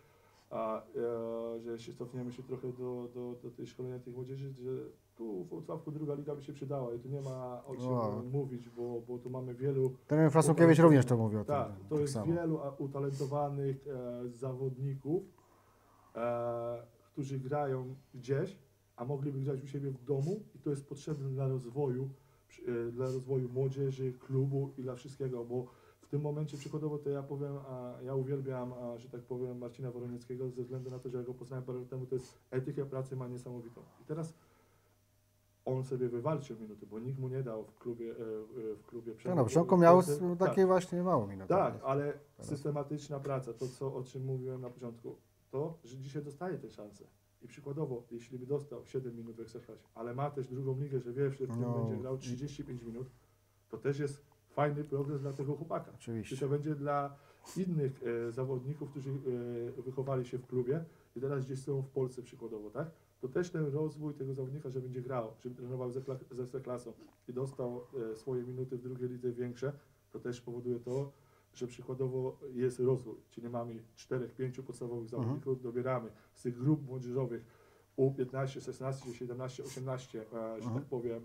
że się cofniemy się trochę do tej szkolenia tych młodzieży, że tu w Włocławku druga liga by się przydała i tu nie ma o czym mówić, bo tu mamy wielu... Trener Frasunkiewicz również to mówił o tym. Tak, to jest wielu utalentowanych zawodników, którzy grają gdzieś, a mogliby grać u siebie w domu i to jest potrzebne dla rozwoju młodzieży, klubu i dla wszystkiego, bo w tym momencie przykładowo to ja powiem, ja uwielbiam, że tak powiem, Marcina Woronieckiego ze względu na to, że ja go poznałem parę lat temu, to jest etykę pracy ma niesamowitą. I teraz on sobie wywalczył minuty, bo nikt mu nie dał w klubie Tak, na początku miał takie właśnie mało minut. Tak, ale systematyczna praca, to o czym mówiłem na początku, to, że dzisiaj dostaje te szanse. I przykładowo, jeśli by dostał 7 minut w Ekstraklasie, ale ma też drugą ligę, że wie, że w tym będzie grał 35 minut, to też jest fajny progres dla tego chłopaka. Oczywiście. Czy to będzie dla innych zawodników, którzy wychowali się w klubie i teraz gdzieś są w Polsce przykładowo, tak? To też ten rozwój tego zawodnika, że będzie grał, żeby trenował z Ekstraklasą i dostał swoje minuty w drugiej lidze większe, to też powoduje to, że przykładowo jest rozwój, czyli mamy 4-5 podstawowych zawodników, dobieramy z tych grup młodzieżowych U15, 16, 17, 18, że tak powiem,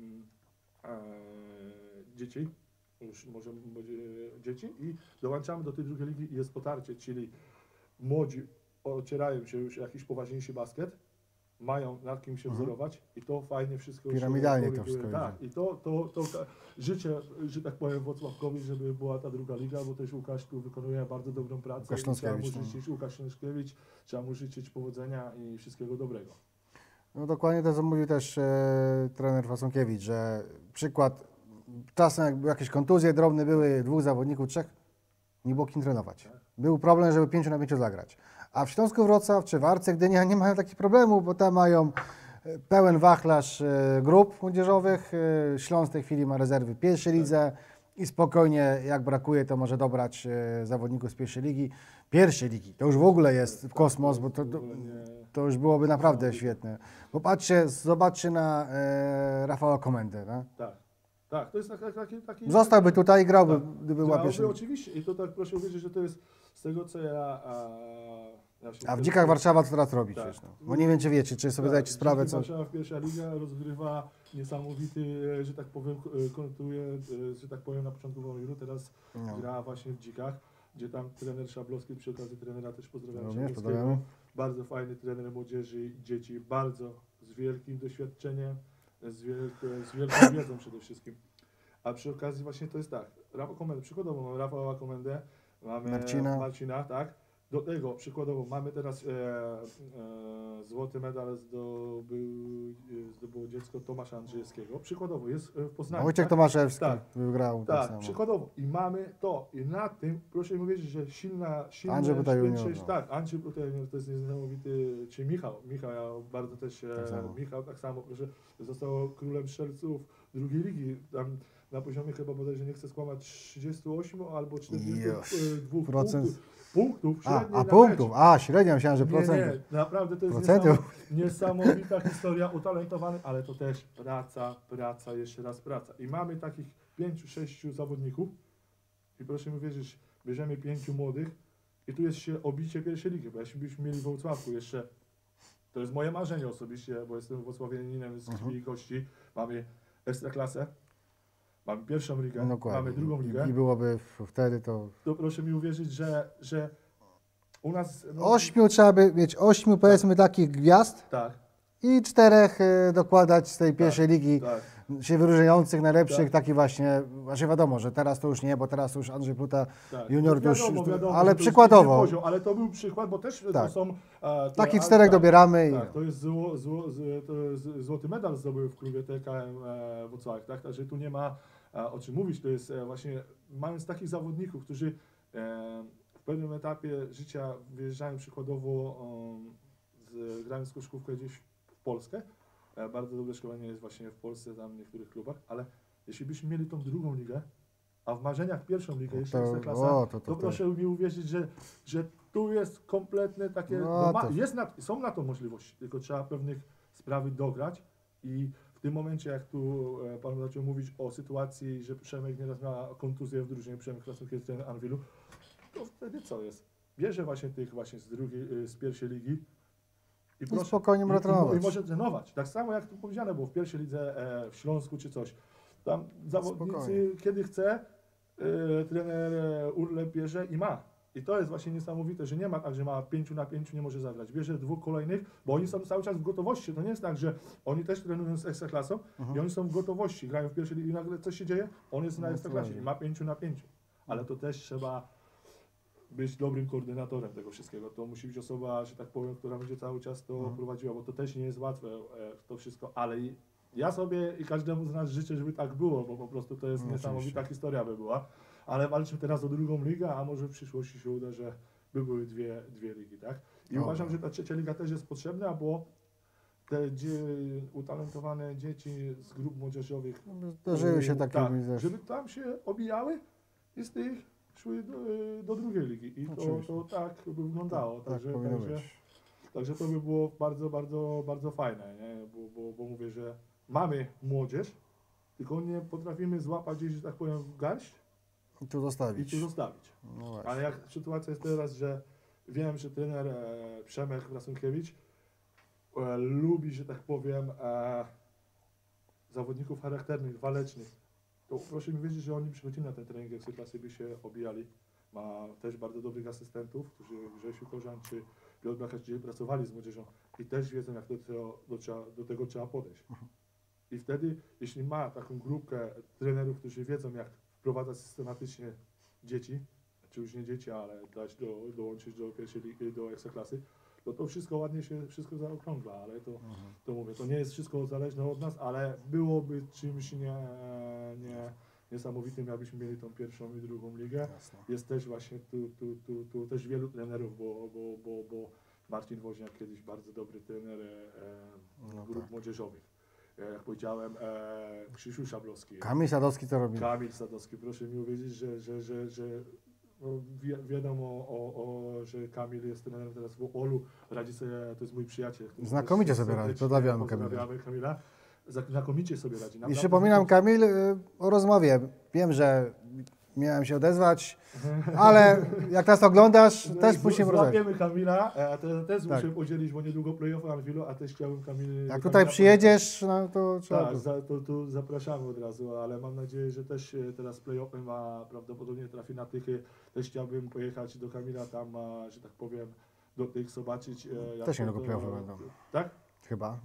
dzieci, już może dzieci i dołączamy do tej drugiej ligi i jest potarcie, czyli młodzi ocierają się już jakiś poważniejszy basket, mają nad kim się wzorować i to fajnie wszystko piramidalnie się to wszystko tak, i to życzę, że tak powiem Włocławkowi, żeby była ta druga liga, bo też Łukasz tu wykonuje bardzo dobrą pracę. Trzeba mu życzyć, Łukasz Śląskiewicz, trzeba mu życzyć powodzenia i wszystkiego dobrego. No dokładnie to, co mówił też trener Fasunkiewicz, że przykład, czasem jak jakieś kontuzje drobne były, 2 zawodników, 3, nie było kim trenować. Był problem, żeby 5 na 5 zagrać. A w Śląsku Wrocław czy w Arce Gdynia nie mają takich problemów, bo tam mają pełen wachlarz grup młodzieżowych. Śląsk w tej chwili ma rezerwy w pierwszej lidze i spokojnie, jak brakuje, to może dobrać zawodników z pierwszej ligi. Pierwszej ligi, to już w ogóle jest w kosmos, bo to już byłoby naprawdę świetne. Bo patrzcie, zobaczcie na Rafała Komendę. No? Tak, to jest taki... Zostałby tutaj i grałby, gdyby była pierwsza liga. Oczywiście i to tak proszę uwierzyć, że to jest z tego, co ja a w Dzikach Warszawa co teraz robi? Tak. Bo nie wiem, czy wiecie, czy sobie zdajecie sprawę, co... Warszawa w pierwsza liga rozgrywa niesamowity, że tak powiem, kontuje, że tak powiem, na początku Wąwiru, teraz gra właśnie w Dzikach, gdzie tam trener Szablowski, przy okazji trenera też pozdrawiam. Bardzo fajny trener młodzieży i dzieci, bardzo z wielkim doświadczeniem, z wielką wiedzą przede wszystkim. A przy okazji właśnie to jest tak, Rafał Komendę, przykładowo mamy Rafała Komendę, mamy Marcina, tak? Do tego przykładowo mamy teraz złoty medal zdobyło dziecko Tomasza Andrzejewskiego. Przykładowo jest w Poznaniu. Wojciech Tomaszewski wygrał. Tak, przykładowo. I mamy to. I na tym, proszę mi powiedzieć, że silna Andrzej Buta Junior. Tak, Andrzej Buta Junior to jest niesamowity, czy Michał, ja bardzo też, Michał tak samo, proszę, został królem strzelców drugiej ligi. Tam na poziomie chyba bodajże, nie chcę skłamać, 38 albo 42 punktów. Punktów. Średnia, myślałem, że procent. Nie, naprawdę to jest niesamowita historia utalentowanych, ale to też praca, jeszcze raz praca. I mamy takich 5-6 zawodników i proszę mi wierzyć, bierzemy 5 młodych i tu jest się obicie pierwszej ligi, bo jeśli byśmy mieli w Włocławku jeszcze, to jest moje marzenie osobiście, bo jestem włocławianinem z krwi i kości, mamy Ekstraklasę, mamy pierwszą ligę, mamy drugą ligę. I byłoby wtedy to... To proszę mi uwierzyć, że u nas... 8 trzeba by mieć, 8 powiedzmy takich gwiazd. Tak. I 4 dokładać z tej pierwszej ligi się wyróżniających, najlepszych, taki właśnie wiadomo, że teraz to już nie, bo teraz to już Andrzej Buta Junior, to już, wiadomo, ale przykładowo. Poziom, ale to był przykład, bo też to są... Takich 4 dobieramy. Tak, to jest złoty medal zdobył w klubie TKM Włocławek, tak? Także tu nie ma o czym mówić, to jest właśnie, mając takich zawodników, którzy w pewnym etapie życia wyjeżdżają przykładowo grając koszykówkę gdzieś w Polskę. Bardzo dobre szkolenie jest właśnie w Polsce, tam w niektórych klubach, ale jeśli byśmy mieli tą drugą ligę, a w marzeniach pierwszą ligę, jeszcze Ekstraklasa, to proszę mi uwierzyć, że tu jest kompletne takie, są na to możliwości, tylko trzeba pewnych sprawy dograć i w tym momencie, jak tu Pan zaczął mówić o sytuacji, że Przemek nieraz ma kontuzję w drużynie, Przemek Krasnodębski, trener Anwilu, to wtedy co jest? bierze właśnie tych właśnie z pierwszej ligi i spokojnie może trenować. I może trenować. Tak samo jak tu powiedziane było w pierwszej lidze w Śląsku czy coś. Tam zawodnicy, Spokojnie. kiedy chce, trener urlop bierze i ma. I to jest właśnie niesamowite, że nie ma tak, że ma 5 na 5, nie może zagrać. Bierze 2 kolejnych, bo oni są cały czas w gotowości. To nie jest tak, że oni też trenują z Ekstraklasą i oni są w gotowości, grają w pierwszej lidze i nagle coś się dzieje, on jest na Ekstraklasie i ma 5 na 5. Ale to też trzeba być dobrym koordynatorem tego wszystkiego. To musi być osoba, że tak powiem, która będzie cały czas to prowadziła, bo to też nie jest łatwe to wszystko, ale ja sobie i każdemu z nas życzę, żeby tak było, bo po prostu to jest niesamowita historia by była. Ale walczymy teraz o drugą ligę, a może w przyszłości się uda, że by były dwie ligi, tak? I uważam, że ta trzecia liga też jest potrzebna, bo te utalentowane dzieci z grup młodzieżowych Zdarzyły się takie tak, też. żeby tam się obijały i z tych szły do drugiej ligi. I to tak by wyglądało. Także to by było bardzo, bardzo, bardzo fajne, nie? Bo mówię, że mamy młodzież, tylko nie potrafimy złapać gdzieś, że tak powiem, w garść I tu zostawić. No właśnie. Ale jak sytuacja jest teraz, że wiem, że trener Przemek Rasunkiewicz lubi, że tak powiem, zawodników charakternych, walecznych, to proszę mi wiedzieć, że oni przychodzili na ten trening Ekstraklasy, by się obijali. Ma też bardzo dobrych asystentów, którzy Grzesiu Korzan czy Piotr Blachacz, gdzie pracowali z młodzieżą i też wiedzą, jak do tego trzeba podejść. I wtedy, jeśli ma taką grupkę trenerów, którzy wiedzą, jak wprowadzać systematycznie dzieci, czy już nie dzieci, ale dać dołączyć do pierwszej ligi, do Ekstraklasy, to wszystko ładnie się wszystko zaokrągla, ale to mówię, to nie jest wszystko zależne od nas, ale byłoby czymś niesamowitym, jakbyśmy mieli tą pierwszą i drugą ligę. Jasne. Jest też właśnie tu też wielu trenerów, bo Marcin Woźniak kiedyś bardzo dobry trener grup młodzieżowych. Jak powiedziałem, Krzysiu Szablowski. Kamil Sadowski co robi? Kamil Sadowski, proszę mi uwierzyć, że no, wiadomo, że Kamil jest trenerem teraz w Olu, radzi sobie, to jest mój przyjaciel. Znakomicie sobie radzi, pozdrawiamy Kamila. Znakomicie sobie radzi. I przypominam, Kamil, o rozmowie. Wiem, że miałem się odezwać, ale jak nas oglądasz, też musimy rozmawiać. Złapiemy Kamila, też muszę podzielić, bo niedługo play-off Anwilu, a też chciałbym Jak tutaj przyjedziesz, no to trzeba... Tak, tu zapraszamy od razu, ale mam nadzieję, że też teraz play-offy ma, prawdopodobnie trafi na Tychy. Też chciałbym pojechać do Kamila tam, że tak powiem, do tych zobaczyć. Też niedługo play-offy będą. Tak? Chyba,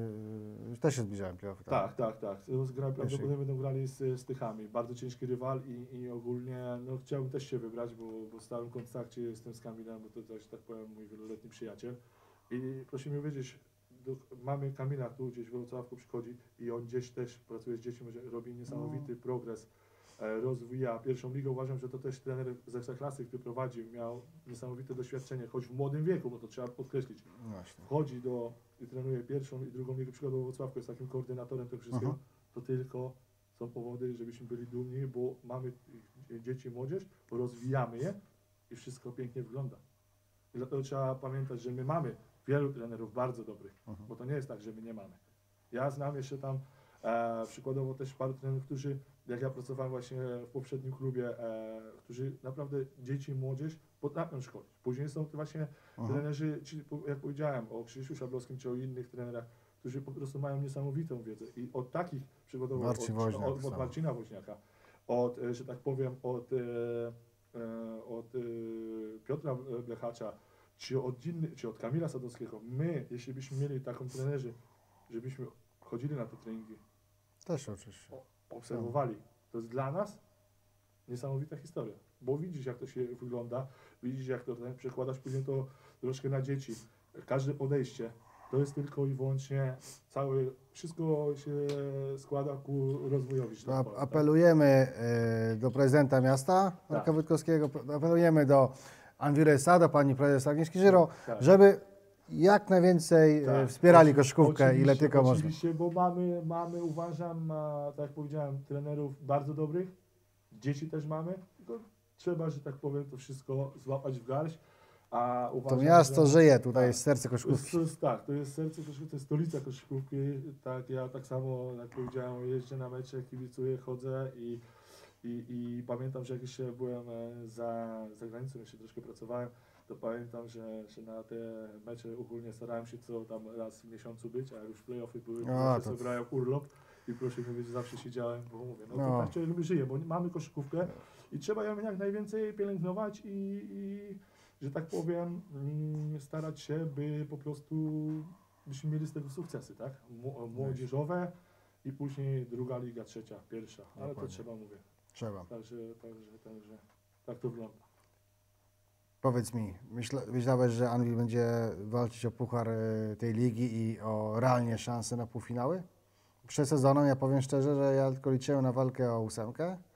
też się zbliżałem play-offy. Tak. Prawdopodobnie będą grali z Tychami. Bardzo ciężki rywal i ogólnie no, chciałbym też się wybrać, bo w stałym kontakcie jestem z Kamilem, bo to też, tak powiem, mój wieloletni przyjaciel. I proszę mi wiedzieć, mamy Kamila tu gdzieś w Wrocławku przychodzi i on gdzieś też pracuje z dziećmi, robi niesamowity progres, rozwija pierwszą ligę. Uważam, że to też trener z Ekstraklasy, który prowadził, miał niesamowite doświadczenie, choć w młodym wieku, bo to trzeba podkreślić. Właśnie. Wchodzi i trenuje pierwszą i drugą ligę, przykładowo Wrocławku, jest takim koordynatorem tego wszystkiego, to tylko są powody, żebyśmy byli dumni, bo mamy dzieci i młodzież, rozwijamy je i wszystko pięknie wygląda. I dlatego trzeba pamiętać, że my mamy wielu trenerów bardzo dobrych, bo to nie jest tak, że my nie mamy. Ja znam jeszcze tam przykładowo też paru trenerów, którzy, jak ja pracowałem właśnie w poprzednim klubie, którzy naprawdę dzieci i młodzież potrafią szkolić. Później są to właśnie trenerzy, jak powiedziałem, o Krzysiu Szablowskim czy o innych trenerach, którzy po prostu mają niesamowitą wiedzę. I od takich przykładowo od Marcina Woźniaka, że tak powiem, od Piotra Blechacza, czy od Kamila Sadowskiego, my, jeśli byśmy mieli taką trenerzy, żebyśmy chodzili na te treningi, też oczywiście. Obserwowali, to jest dla nas niesamowita historia, bo widzisz, jak to się wygląda, widzisz, jak to przekładasz później to troszkę na dzieci. Każde podejście to jest tylko i wyłącznie wszystko się składa ku rozwojowi. Apelujemy do prezydenta miasta, Marka Wojtkowskiego, apelujemy do Anwilesa, do pani prezes Agnieszki Żyro, żeby jak najwięcej wspierali koszykówkę, ile tylko można. Oczywiście, bo mamy, uważam, tak jak powiedziałem, trenerów bardzo dobrych, dzieci też mamy, tylko trzeba, że tak powiem, to wszystko złapać w garść. A uważam, to miasto żyje, tutaj jest serce koszykówki. To jest serce koszykówki, to jest stolica koszykówki. Tak, ja tak samo, jak powiedziałem, jeżdżę na mecze, kibicuję, chodzę i pamiętam, że jak jeszcze byłem za granicą, jeszcze troszkę pracowałem, to pamiętam, że na te mecze ogólnie starałem się co tam raz w miesiącu być, a jak już playoffy były, to sobie brałem urlop i proszę mi wiedzieć, zawsze siedziałem, bo mówię, no to tak człowiek żyje, bo mamy koszykówkę i trzeba ją jak najwięcej pielęgnować i że tak powiem, starać się, by po prostu byśmy mieli z tego sukcesy, tak? Młodzieżowe i później druga liga, trzecia, pierwsza, ale to trzeba, mówię. Trzeba. Także tak to wygląda. Powiedz mi, myślałeś, że Anwil będzie walczyć o puchar tej ligi i o realnie szanse na półfinały? Przed sezonem, ja powiem szczerze, że ja tylko liczyłem na walkę o 8.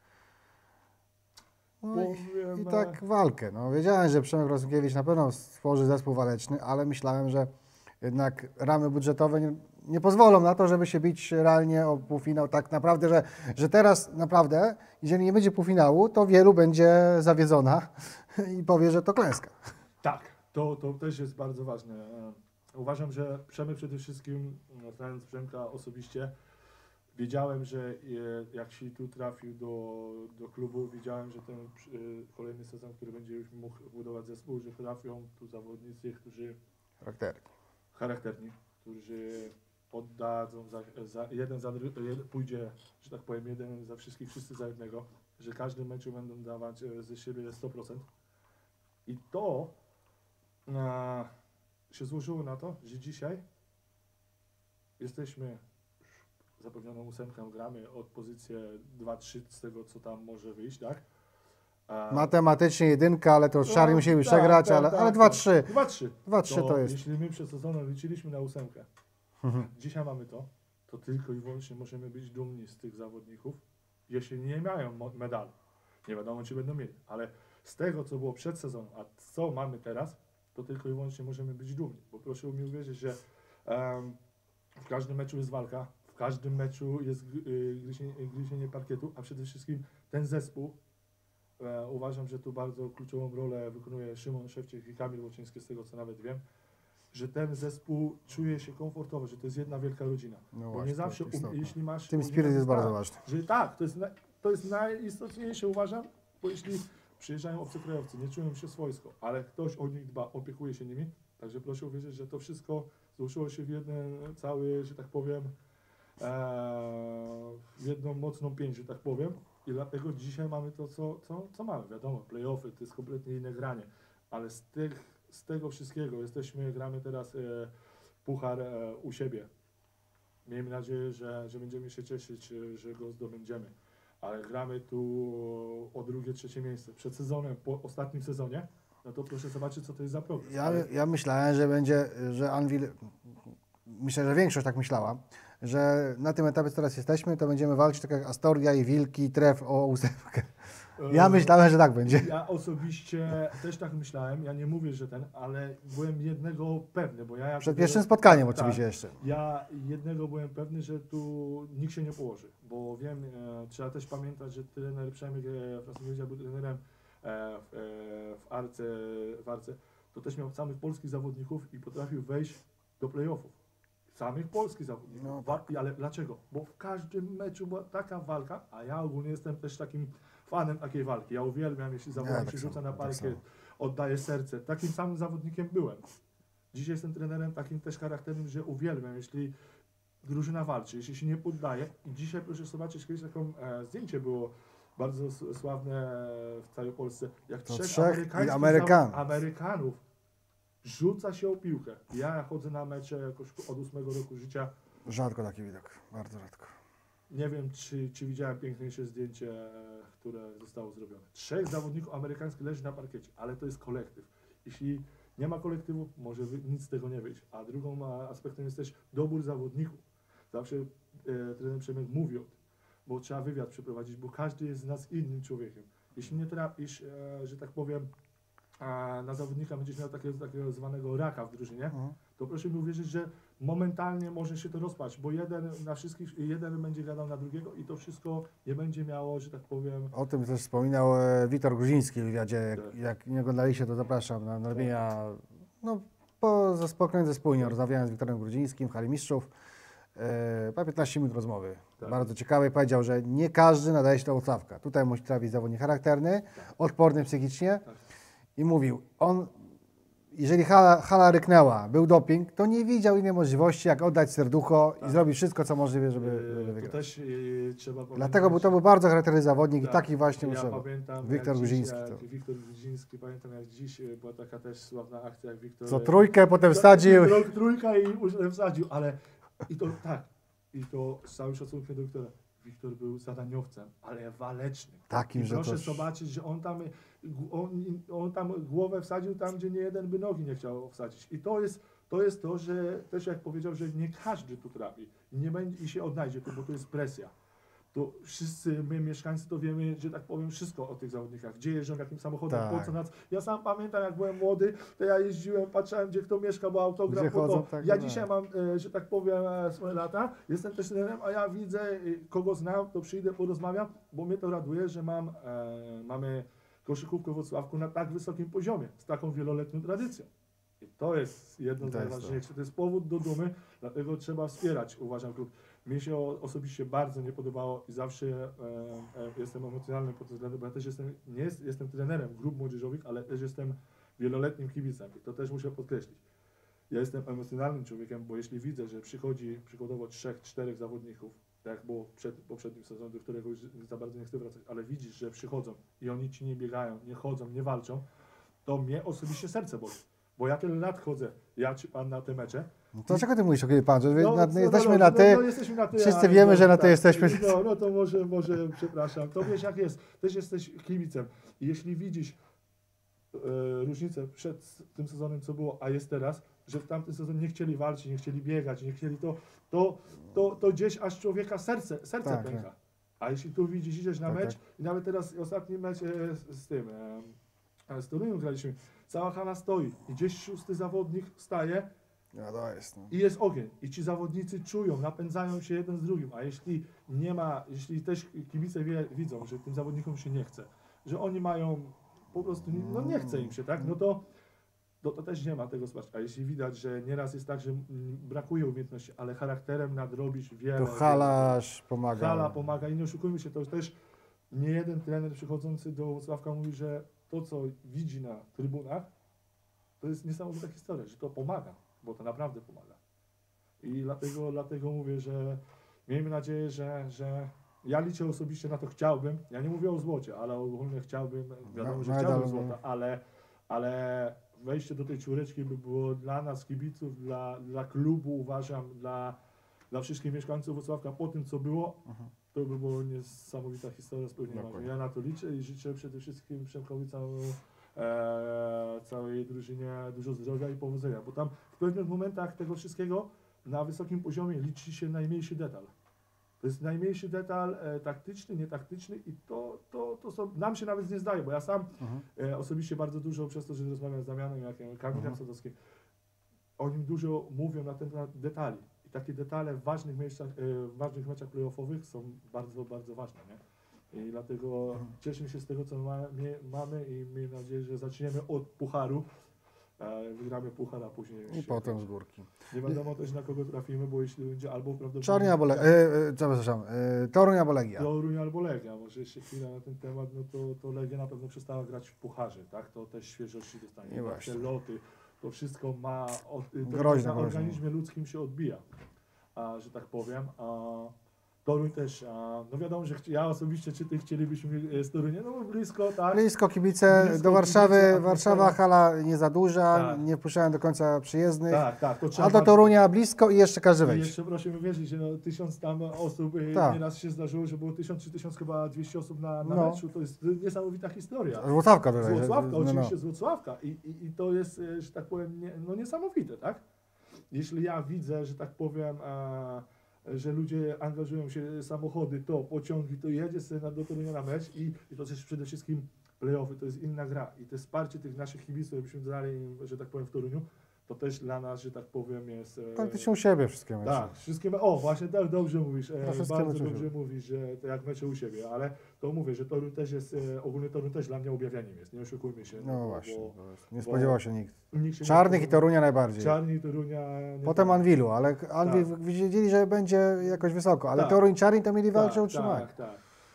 No i tak walkę. No, wiedziałem, że Przemek Rosunkiewicz na pewno stworzy zespół waleczny, ale myślałem, że jednak ramy budżetowe nie pozwolą na to, żeby się bić realnie o półfinał. Tak naprawdę, że teraz naprawdę, jeżeli nie będzie półfinału, to wielu będzie zawiedzona i powie, że to klęska. Tak, to też jest bardzo ważne. Uważam, że Przemek przede wszystkim, znając Przemka osobiście, wiedziałem, że jak się tu trafił do klubu, wiedziałem, że ten kolejny sezon, który będzie już mógł budować zespół, że trafią tu zawodnicy, którzy charakterni, którzy oddadzą jeden za drugi, pójdzie, że tak powiem, jeden za wszystkich, wszyscy za jednego, że każdy meczu będą dawać ze siebie 100%. I to się złożyło na to, że dzisiaj jesteśmy zapewnioną 8, gramy od pozycji 2-3 z tego, co tam może wyjść, tak? Matematycznie 1, ale to Szary musieli przegrać, ale 2-3. 2-3 to jest. Jeśli my przed sezonem liczyliśmy na 8, dzisiaj mamy to tylko i wyłącznie możemy być dumni z tych zawodników, jeśli nie mają medalu. Nie wiadomo, czy będą mieli, ale z tego, co było przed sezonem, a co mamy teraz, to tylko i wyłącznie możemy być dumni. Bo proszę mi uwierzyć, że w każdym meczu jest walka, w każdym meczu jest gryzienie parkietu, a przede wszystkim ten zespół, uważam, że tu bardzo kluczową rolę wykonuje Szymon Szewczyk i Kamil Łoczyński, z tego co nawet wiem, że ten zespół czuje się komfortowo, że to jest jedna wielka rodzina. No bo właśnie, nie zawsze, jeśli masz... Tym spirit jest bardzo ważny. Że tak, to jest najistotniejsze, uważam, bo jeśli przyjeżdżają obcokrajowcy, nie czują się swojsko, ale ktoś o nich dba, opiekuje się nimi, także proszę uwierzyć, że to wszystko złożyło się w jeden cały, że tak powiem, w jedną mocną pięć, że tak powiem, i dlatego dzisiaj mamy to, co mamy. Wiadomo, play-offy to jest kompletnie inne granie, ale z tego wszystkiego gramy teraz puchar u siebie. Miejmy nadzieję, że będziemy się cieszyć, że go zdobędziemy. Ale gramy tu o drugie, trzecie miejsce. Przed sezonem, po ostatnim sezonie, no to proszę zobaczyć, co to jest za progres. Ja myślałem, że Anwil, myślę, że większość tak myślała, że na tym etapie, co teraz jesteśmy, to będziemy walczyć tak jak Astoria i Wilki, Tref o 8. Ja myślałem, że tak będzie. Ja osobiście też tak myślałem, ja nie mówię, że ale byłem jednego pewny, bo ja... Przed pierwszym spotkaniem oczywiście jeszcze. Ja jednego byłem pewny, że tu nikt się nie położy, bo wiem, trzeba też pamiętać, że trener Przemek Rosunkiewicz był trenerem w Arce, to też miał samych polskich zawodników i potrafił wejść do play-offów. Samych polskich zawodników. No. Ale dlaczego? Bo w każdym meczu była taka walka, a ja ogólnie jestem też takim fanem takiej walki. Ja uwielbiam, jeśli zawodnik się rzuca na parkiet, oddaje serce. Takim samym zawodnikiem byłem. Dzisiaj jestem trenerem takim też charakterem, że uwielbiam, jeśli drużyna walczy, jeśli się nie poddaje. I dzisiaj proszę zobaczyć, kiedyś taką zdjęcie było bardzo sławne w całej Polsce. Jak to trzech Amerykanów rzuca się o piłkę. Ja chodzę na mecze jakoś od 8 roku życia. Rzadko taki widok, bardzo rzadko. Nie wiem, czy widziałem piękniejsze zdjęcie, które zostało zrobione. 3 zawodników amerykańskich leży na parkiecie, ale to jest kolektyw. Jeśli nie ma kolektywu, może nic z tego nie wyjść. A drugą aspektem jest też dobór zawodników. Zawsze trener Przemek mówi o tym, bo trzeba wywiad przeprowadzić, bo każdy jest z nas innym człowiekiem. Jeśli nie trafisz, że tak powiem, na zawodnika będziesz miał takiego zwanego raka w drużynie, to proszę mi uwierzyć, że momentalnie może się to rozpaść, bo jeden będzie gadał na drugiego i to wszystko nie będzie miało, że tak powiem... O tym też wspominał Wiktor Gruziński w wywiadzie. Jak nie oglądaliście, to zapraszam na robienia, po spotkaniu zespólnie rozmawiałem z Wiktorem Gruzińskim w Hali Mistrzów. 15 minut rozmowy. Tak. Bardzo ciekawej. Powiedział, że nie każdy nadaje się do Włocławka. Tutaj musi trafić zawodnik charakterny, odporny psychicznie. I mówił, on jeżeli hala ryknęła, był doping, to nie widział innej możliwości, jak oddać serducho i zrobić wszystko, co możliwe, żeby To wygrać. też trzeba pamiętać. Dlatego to był bardzo charakterystyczny zawodnik i taki właśnie ja muszę. pamiętam, Wiktor jak dziś, Gruziński. jak Wiktor Gruziński, pamiętam jak dziś była taka też sławna akcja, jak Wiktor... Co trójkę potem wsadził. Trójka i wsadził, ale i to tak, i to z całym szacunkiem do Wiktora. Wiktor był zadaniowcem, ale walecznym. Takim, I że proszę to... zobaczyć, że on tam głowę wsadził tam, gdzie nie jeden by nogi nie chciał wsadzić. I to jest to, że też jak powiedział, że nie każdy tu trafi i nie będzie i się odnajdzie tu, bo to jest presja. To wszyscy my mieszkańcy to wiemy, że tak powiem, wszystko o tych zawodnikach. Gdzie jeżdżą, jakim samochodem, Tak. po co nas. Ja sam pamiętam, jak byłem młody, to ja jeździłem, patrzyłem, gdzie kto mieszka, bo autograf, Gdzie bo chodzą, to. tak, Ja tak. dzisiaj mam, że tak powiem, swoje lata, jestem też trenerem, a ja widzę, kogo znam, to przyjdę, porozmawiam, bo mnie to raduje, że mamy koszykówkę w Wrocławku na tak wysokim poziomie, z taką wieloletnią tradycją. I to jest jedno z To jest najważniejszych. To jest powód do dumy, dlatego trzeba wspierać, uważam, klub. Mi się osobiście bardzo nie podobało i zawsze jestem emocjonalny pod tym względem, bo ja też jestem trenerem grup młodzieżowych, ale też jestem wieloletnim kibicem i to też muszę podkreślić. Ja jestem emocjonalnym człowiekiem, bo jeśli widzę, że przychodzi przykładowo 3-4 zawodników, tak jak było przed poprzednim sezonie, do którego już za bardzo nie chcę wracać, ale widzisz, że przychodzą i oni ci nie biegają, nie chodzą, nie walczą, to mnie osobiście serce boli. Bo ja tyle lat chodzę, ja czy pan na te mecze. No to dlaczego ty mówisz o kiedy pan? Że jesteśmy no, na ty, jesteśmy na ty. wszyscy wiemy, że na ty jesteśmy. No to może przepraszam. To wiesz jak jest, też jesteś kibicem. I jeśli widzisz różnicę przed tym sezonem, co było, a jest teraz, że w tamtym sezonie nie chcieli walczyć, nie chcieli biegać, nie chcieli to gdzieś aż człowieka serce Tak, pęka. tak. A jeśli tu widzisz, idziesz na Tak, mecz i nawet teraz ostatni mecz z Torunią graliśmy, cała hala stoi i gdzieś 6. zawodnik wstaje No to jest. No. i jest ogień. I ci zawodnicy czują, napędzają się jeden z drugim. A jeśli nie ma, jeśli też kibice widzą, że tym zawodnikom się nie chce, że oni mają po prostu, no nie chce im się, tak? No to też nie ma tego wsparcia. A jeśli widać, że nieraz jest tak, że brakuje umiejętności, ale charakterem nadrobisz wiele. To halarz pomaga. Hala pomaga i nie oszukujmy się, to też nie jeden trener przychodzący do Wrocławka mówi, że to, co widzi na trybunach, to jest niesamowita historia, że to pomaga, bo to naprawdę pomaga. I dlatego mówię, że miejmy nadzieję, że ja liczę osobiście na to, chciałbym, ja nie mówię o złocie, ale ogólnie chciałbym, wiadomo, że chciałbym złota, ale wejście do tej czwóreczki by było dla nas, kibiców, dla klubu, uważam, dla wszystkich mieszkańców Wrocławka po tym, co było, to by była niesamowita historia spełnienia. Ja na to liczę i życzę przede wszystkim Przemkowi całej drużynie dużo zdrowia i powodzenia, bo tam w pewnych momentach tego wszystkiego na wysokim poziomie liczy się najmniejszy detal. To jest najmniejszy detal taktyczny, nietaktyczny i to są, nam się nawet nie zdaje, bo ja sam osobiście bardzo dużo przez to, że rozmawiam z Damianem, jak Kamilem Sadowskim, oni dużo mówią na temat detali. I takie detale w ważnych meczach playoffowych są bardzo, bardzo ważne. Nie? I dlatego cieszymy się z tego, co mamy i miejmy nadzieję, że zaczniemy od pucharu. Wygramy puchar, a później I potem z górki. nie wiadomo też na kogo trafimy, bo jeśli będzie albo prawdopodobnie... Czarni albo Toruń albo Legia. Toruń albo Legia, może jeszcze chwilę na ten temat, no to Legia na pewno przestała grać w pucharze, tak? To też świeżości dostanie. I właśnie. Te loty, to wszystko ma, Groźne, na groźne. organizmie ludzkim się odbija, że tak powiem. Toruń też, no wiadomo, że ja osobiście, czy ty chcielibyśmy z Torunia, no blisko, tak? Blisko kibice Blisko do Warszawy. kibice, Warszawa hala nie za duża, Tak. nie wpuszczają do końca przyjezdnych. Tak, to trzeba... A do Torunia blisko i jeszcze każdy I wejść. jeszcze proszę mi wierzyć, że 1000 tam osób, Tak. nieraz się zdarzyło, że było 1000 czy 1000 chyba 200 osób na No. meczu, to jest niesamowita historia. Z Wrocławka Z tutaj. Wrocławka, No. oczywiście z Wrocławka i to jest, że tak powiem, niesamowite, tak? Jeśli ja widzę, że tak powiem, że ludzie angażują się, samochody, pociągi, to jedzie sobie do Torunia na mecz i to też przede wszystkim play-offy, to jest inna gra i to wsparcie tych naszych kibiców, jakbyśmy dali im, że tak powiem, w Toruniu, to też dla nas, że tak powiem, jest... Praktycznie u siebie wszystkie mecze. Tak, wszystkie właśnie tak dobrze mówisz, wszystkie bardzo mecze u dobrze siebie. mówisz, że to jak mecze u siebie, ale to mówię, że Toruń też jest, ogólnie Toruń też dla mnie objawieniem jest, nie oszukujmy się. No właśnie, bo nie spodziewał się nikt. nikt się nie Czarnych i spodziewał. Torunia najbardziej. Czarni i Torunia... nie Potem tak. Anwilu, ale Anwil wiedzieli, że będzie jakoś wysoko, ale Tak. Toruń, Czarni to mieli walczyć o utrzymanie. Tak.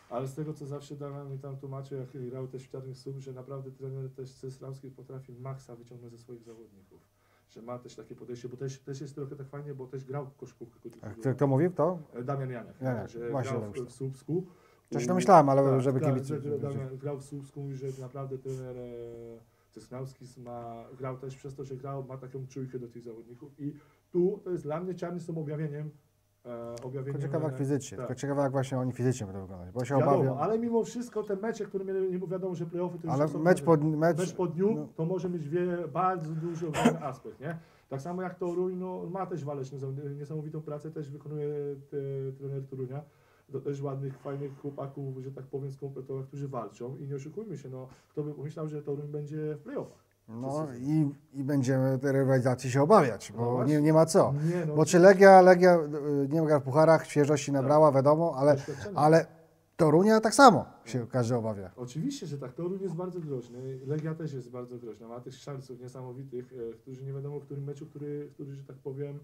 Ale z tego, co zawsze Damian mi tam tłumaczył, jak grał też w Czarnych Słów, że naprawdę trener też Cesarski potrafi maksa wyciągnąć ze swoich zawodników. Że ma też takie podejście, bo też jest trochę tak fajnie, bo też grał w koszykówkę. Kto mówił? Kto? Damian Janek, Janek, że właśnie grał tak w Słupsku. Coś tam myślałem, ale Tak, żeby tak, kibice... że Damian grał w Słupsku, mówi, że naprawdę trener Cesnawski grał też przez to, że grał, ma taką czujkę do tych zawodników i tu to jest dla mnie Czarni są objawieniem. Tylko ciekawe jak fizycznie, tak. tylko ciekawe jak właśnie oni fizycznie będą wyglądać, bo się Wiadomo, obawiam. ale mimo wszystko te mecze, które nie wiadomo, że play-offy to już Ale są mecz po dniu, no. to może mieć bardzo dużo ważny aspekt, nie? Tak samo jak Toruń, no, ma też waleczną, niesamowitą pracę, też wykonuje trener Torunia. To też ładnych, fajnych chłopaków, że tak powiem, skompletowych, którzy walczą i nie oszukujmy się, no, kto by pomyślał, że Toruń będzie w play-offach. No i będziemy tej rywalizacji się obawiać, No bo właśnie. nie ma co. Nie, no, Bo czy Legia nie gra w pucharach, świeżości nabrała, wiadomo, doświadczenie. ale Torunia tak samo się każdy obawia. Oczywiście, że tak. Toruń jest bardzo groźny. Legia też jest bardzo groźna. Ma tych szalców niesamowitych, którzy nie wiadomo w którym meczu, który że tak powiem,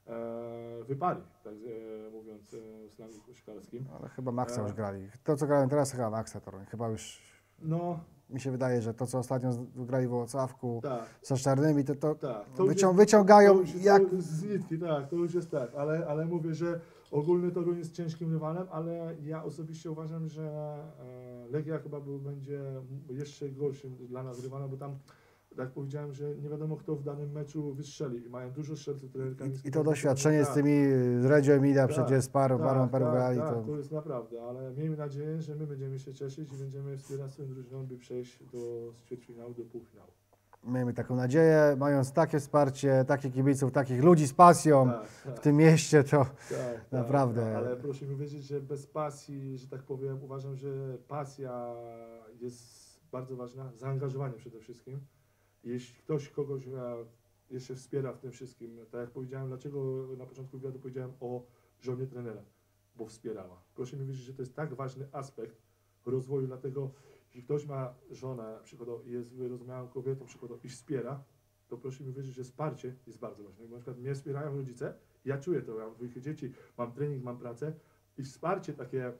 wypali, tak mówiąc w slangu koszykarskim. Ale chyba Maxa już grali. To co grałem teraz chyba Maxa Toruń. Chyba już No, mi się wydaje, że to co ostatnio grali w Włocławku tak. z Czarnymi, to Tak, to już wyciągają to już jest jak... z nitki, tak, to już jest tak, ale mówię, że ogólny Toruń jest ciężkim rywalem, ale ja osobiście uważam, że Legia chyba będzie jeszcze gorszym dla nas rywalem, bo tam, tak powiedziałem, że nie wiadomo kto w danym meczu wystrzeli i mają dużo strzelców. I to doświadczenie z tymi z Reggio Emilia przecież parą grali. Tak, To... to jest naprawdę, ale miejmy nadzieję, że my będziemy się cieszyć i będziemy wspierać swoją drużyną, by przejść do ćwierćfinału, do półfinału. Miejmy taką nadzieję, mając takie wsparcie, takich kibiców, takich ludzi z pasją Tak. w tym mieście, to Tak, naprawdę. Tak, ale proszę mi wierzyć, że bez pasji, że tak powiem, uważam, że pasja jest bardzo ważna, zaangażowanie przede wszystkim. Jeśli ktoś kogoś jeszcze wspiera w tym wszystkim, tak jak powiedziałem, dlaczego na początku wywiadu powiedziałem o żonie trenera, bo wspierała. Proszę mi wierzyć, że to jest tak ważny aspekt rozwoju, dlatego jeśli ktoś ma żonę, przykładowo, jest wyrozumiałą kobietą, przykładowo, i wspiera, to proszę mi wierzyć, że wsparcie jest bardzo ważne. Bo na przykład mnie wspierają rodzice, ja czuję to, ja mam dwójkę dzieci, mam trening, mam pracę i wsparcie takie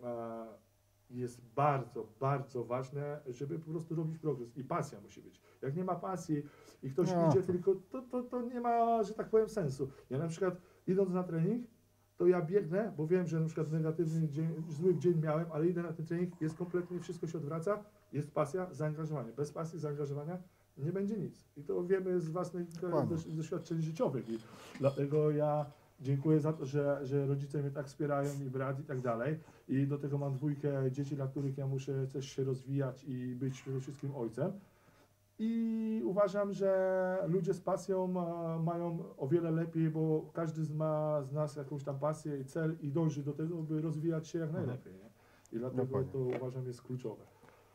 jest bardzo, bardzo ważne, żeby po prostu robić progres i pasja musi być. Jak nie ma pasji i ktoś idzie tylko, to nie ma, że tak powiem, sensu. Ja na przykład idąc na trening, to ja biegnę, bo wiem, że na przykład negatywny dzień, zły dzień miałem, ale idę na ten trening, jest kompletnie, wszystko się odwraca, jest pasja, zaangażowanie. Bez pasji, zaangażowania nie będzie nic. I to wiemy z własnych doświadczeń życiowych. I dlatego ja dziękuję za to, że rodzice mnie tak wspierają i brat i tak dalej. I do tego mam dwójkę dzieci, dla których ja muszę też się rozwijać i być przede wszystkim ojcem. I uważam, że ludzie z pasją mają o wiele lepiej, bo każdy z nas jakąś tam pasję i cel i dąży do tego, by rozwijać się jak najlepiej. Nie? I dlatego to uważam jest kluczowe.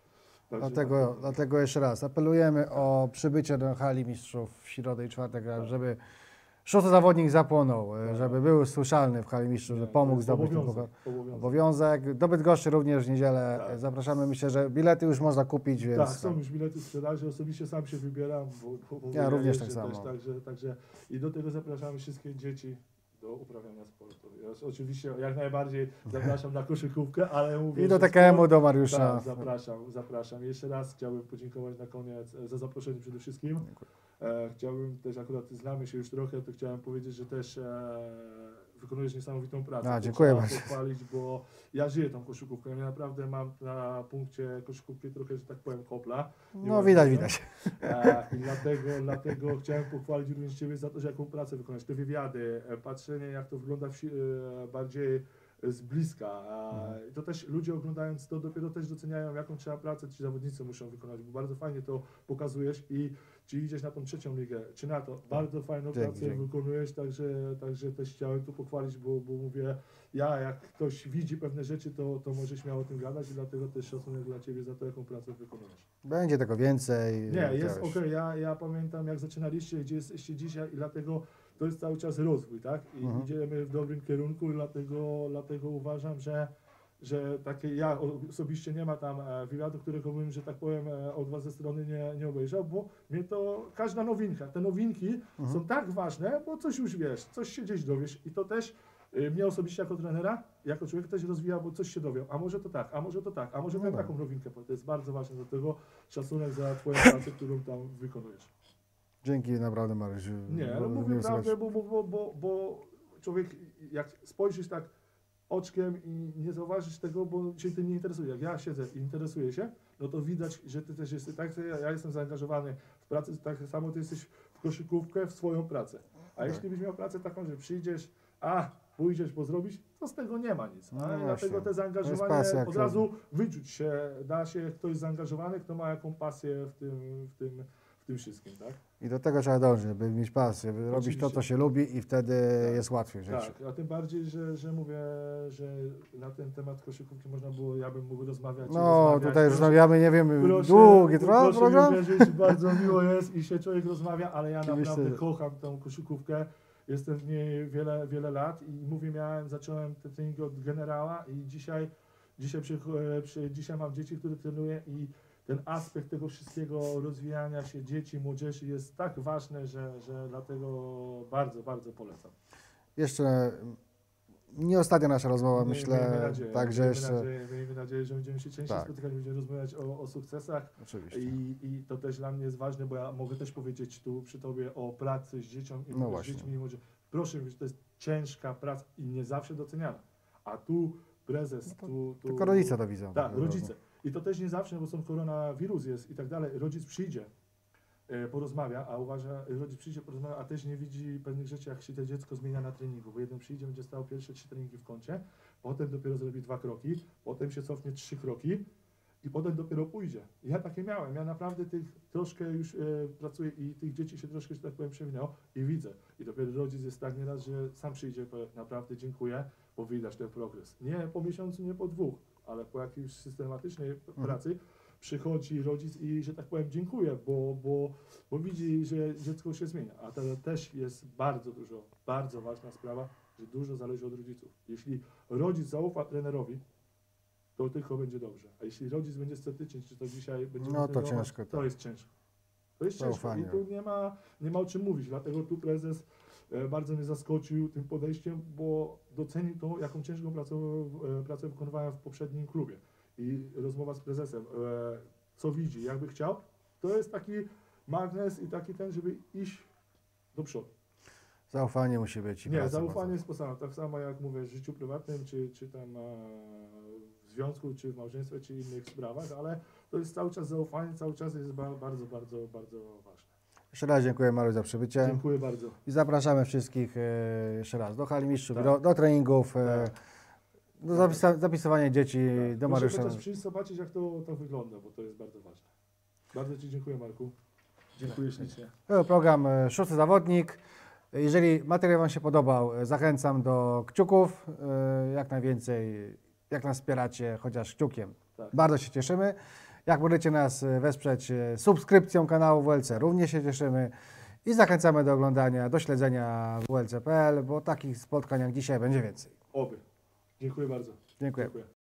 Dlatego jeszcze raz apelujemy o przybycie do hali mistrzów w środę i czwartek, żeby szósty zawodnik zapłonął, żeby był słyszalny w hali mistrzów, że pomógł zdobyć ten obowiązek. Do Bydgoszczy również w niedzielę zapraszamy. Myślę, że bilety już można kupić, więc... Tak, są już bilety w sprzedaży. Osobiście sam się wybieram. Bo ja również tak samo. Także i do tego zapraszamy wszystkie dzieci do uprawiania sportu. Ja oczywiście jak najbardziej zapraszam na koszykówkę, ale mówię... I do TKM-u, do Mariusza. Tak, zapraszam. Jeszcze raz chciałbym podziękować na koniec za zaproszenie przede wszystkim. Chciałbym też, akurat znamy się już trochę, to chciałem powiedzieć, że też wykonujesz niesamowitą pracę. Dziękuję bardzo. Pochwalić, bo ja żyję tą koszykówką. Ja naprawdę mam na punkcie koszykówki trochę, że tak powiem, kopla. No widać. I dlatego chciałem pochwalić również Ciebie za to, że jaką pracę wykonać. Te wywiady, patrzenie jak to wygląda bardziej z bliska. To też ludzie oglądając to dopiero też doceniają, jaką trzeba pracę ci zawodnicy muszą wykonać, bo bardzo fajnie to pokazujesz i czy idziesz na tą trzecią ligę, czy na to, bardzo fajną pracę wykonujesz, także też chciałem tu pochwalić, bo mówię, jak ktoś widzi pewne rzeczy, to może śmiało o tym gadać i dlatego też szacunek dla Ciebie za to, jaką pracę wykonujesz. Będzie tego więcej. Nie, jest okej. Ja pamiętam, jak zaczynaliście, gdzie jesteście dzisiaj i dlatego to jest cały czas rozwój, tak? I idziemy w dobrym kierunku i dlatego uważam, że takie ja osobiście nie ma tam wywiadu, którego bym, że tak powiem, od Was ze strony nie obejrzał, bo mnie to każda nowinka, te nowinki są tak ważne, bo coś już wiesz, coś się gdzieś dowiesz i to też mnie osobiście jako trenera, jako człowiek też rozwija, bo coś się dowiedział, a może to tak, a może to tak, a może miałem taką nowinkę, to jest bardzo ważne, dlatego szacunek za twoją pracę, którą tam wykonujesz. Dzięki naprawdę, Mariusz. Nie, no mówię prawdę, bo człowiek, jak spojrzysz tak oczkiem i nie zauważysz tego, bo cię tym nie interesuje. Jak ja siedzę i interesuję się, no to widać, że ty też jesteś, tak ja jestem zaangażowany w pracę, tak samo ty jesteś w koszykówkę, w swoją pracę. A jeśli byś miał pracę taką, że przyjdziesz, pójdziesz, bo zrobić, to z tego nie ma nic. No dlatego te zaangażowanie pasja, od razu wyczuć się, da się ktoś zaangażowany, kto ma jaką pasję w tym wszystkim, tak? I do tego trzeba dążyć, by mieć pasję, by robić to, co się lubi i wtedy jest łatwiej w życiu. Tak, a tym bardziej, że mówię, że na ten temat koszykówki można było, ja bym mógł rozmawiać. No, tutaj rozmawiamy, nie wiem, proszę, długi trwa proszę program? mi wierzyć, bardzo miło jest i się człowiek rozmawia, ale ja naprawdę kocham tą koszykówkę. Jestem w niej wiele lat i mówię, zacząłem te treningi od generała i dzisiaj mam dzieci, które trenuję i ten aspekt tego wszystkiego rozwijania się dzieci, młodzieży jest tak ważny, że dlatego bardzo, bardzo polecam. Jeszcze nie ostatnia nasza rozmowa, myślę, także jeszcze... Miejmy nadzieję, że będziemy się częściej spotykać, będziemy rozmawiać o sukcesach. Oczywiście. I to też dla mnie jest ważne, bo ja mogę też powiedzieć tu przy Tobie o pracy z dziećmi z dziećmi i młodzieżą. Proszę, to jest ciężka praca i nie zawsze doceniana. A tu prezes, tylko rodzice to widzą. Tak, rodzice. I to też nie zawsze, bo są koronawirus jest i tak dalej. Rodzic przyjdzie, porozmawia, rodzic przyjdzie, porozmawia, a też nie widzi pewnych rzeczy, jak się to dziecko zmienia na treningu, bo jeden przyjdzie, będzie stał pierwsze 3 treningi w kącie, potem dopiero zrobi 2 kroki, potem się cofnie 3 kroki i potem dopiero pójdzie. I ja takie miałem, ja naprawdę troszkę już pracuję i tych dzieci się troszkę, że tak powiem, przewinęło i widzę. I dopiero rodzic jest tak nieraz, że sam przyjdzie, powie, naprawdę dziękuję, bo widać ten progres. Nie po miesiącu, nie po 2, ale po jakiejś systematycznej pracy przychodzi rodzic i, że tak powiem, dziękuję, bo widzi, że dziecko się zmienia. A to też jest bardzo ważna sprawa, że dużo zależy od rodziców. Jeśli rodzic zaufa trenerowi, to tylko będzie dobrze. A jeśli rodzic będzie sceptyczny, czy to dzisiaj będzie... No to ciężko. To jest ciężko. To jest ciężko i tu nie ma o czym mówić. Dlatego tu prezes bardzo mnie zaskoczył tym podejściem, bo docenił to, jaką ciężką pracę wykonywałem w poprzednim klubie. I rozmowa z prezesem, co widzi, jakby chciał, to jest taki magnes i taki ten, żeby iść do przodu. Zaufanie musi być. Nie, zaufanie jest podstawowe. Tak samo jak mówię w życiu prywatnym, czy tam w związku, czy w małżeństwie, czy innych sprawach, ale to jest cały czas zaufanie, cały czas jest bardzo, bardzo, bardzo ważne. Jeszcze raz dziękuję, Mariusz, za przybycie. Dziękuję bardzo. I zapraszamy wszystkich jeszcze raz do hali mistrzów, do treningów, do zapisywania dzieci do Mariusza. Muszę przyjść zobaczyć, jak to wygląda, bo to jest bardzo ważne. Bardzo Ci dziękuję, Marku. Dziękuję ślicznie. To był program Szósty Zawodnik. Jeżeli materiał Wam się podobał, zachęcam do kciuków, jak najwięcej, jak nas wspieracie, chociaż kciukiem. Tak. Bardzo się cieszymy. Jak możecie nas wesprzeć subskrypcją kanału WLC, również się cieszymy i zachęcamy do oglądania, do śledzenia WLC.pl, bo takich spotkań jak dzisiaj będzie więcej. Oby. Dziękuję bardzo. Dziękuję.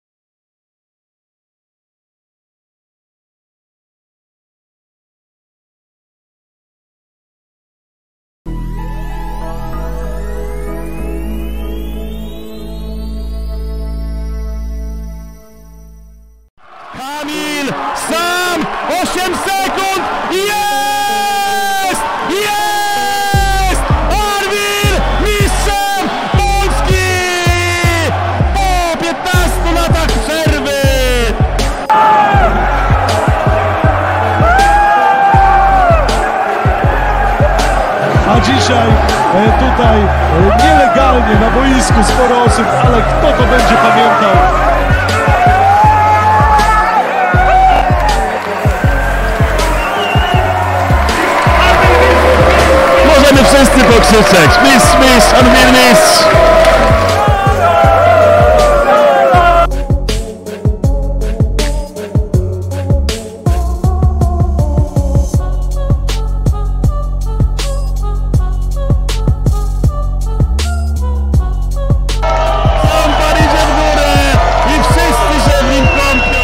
Kamil sam 8 sekund jest! Jest! Arwir mistrzem Polski! Po 15 latach przerwy! A dzisiaj tutaj nielegalnie na boisku sporo osób, ale kto to będzie pamiętał? Możemy wszyscy pokrzyczeć. Mistrz, mistrz, Arwir mistrz! Szampan idzie w górę i wszyscy się w nim kąpią.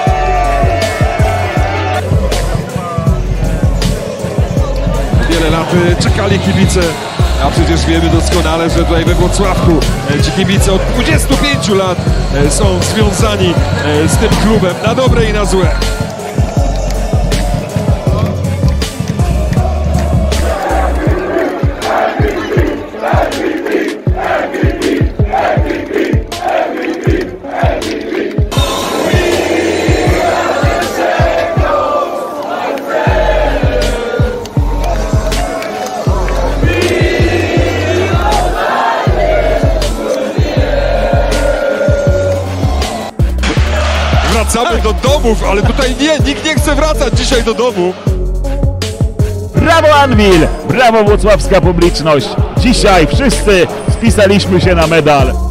Wiele lat czekali kibice. A przecież wiemy doskonale, że tutaj we Włocławku ci kibice od 25 lat są związani z tym klubem na dobre i na złe. Wracamy do domów, ale tutaj nikt nie chce wracać dzisiaj do domu. Brawo Anwil, brawo włocławska publiczność. Dzisiaj wszyscy spisaliśmy się na medal.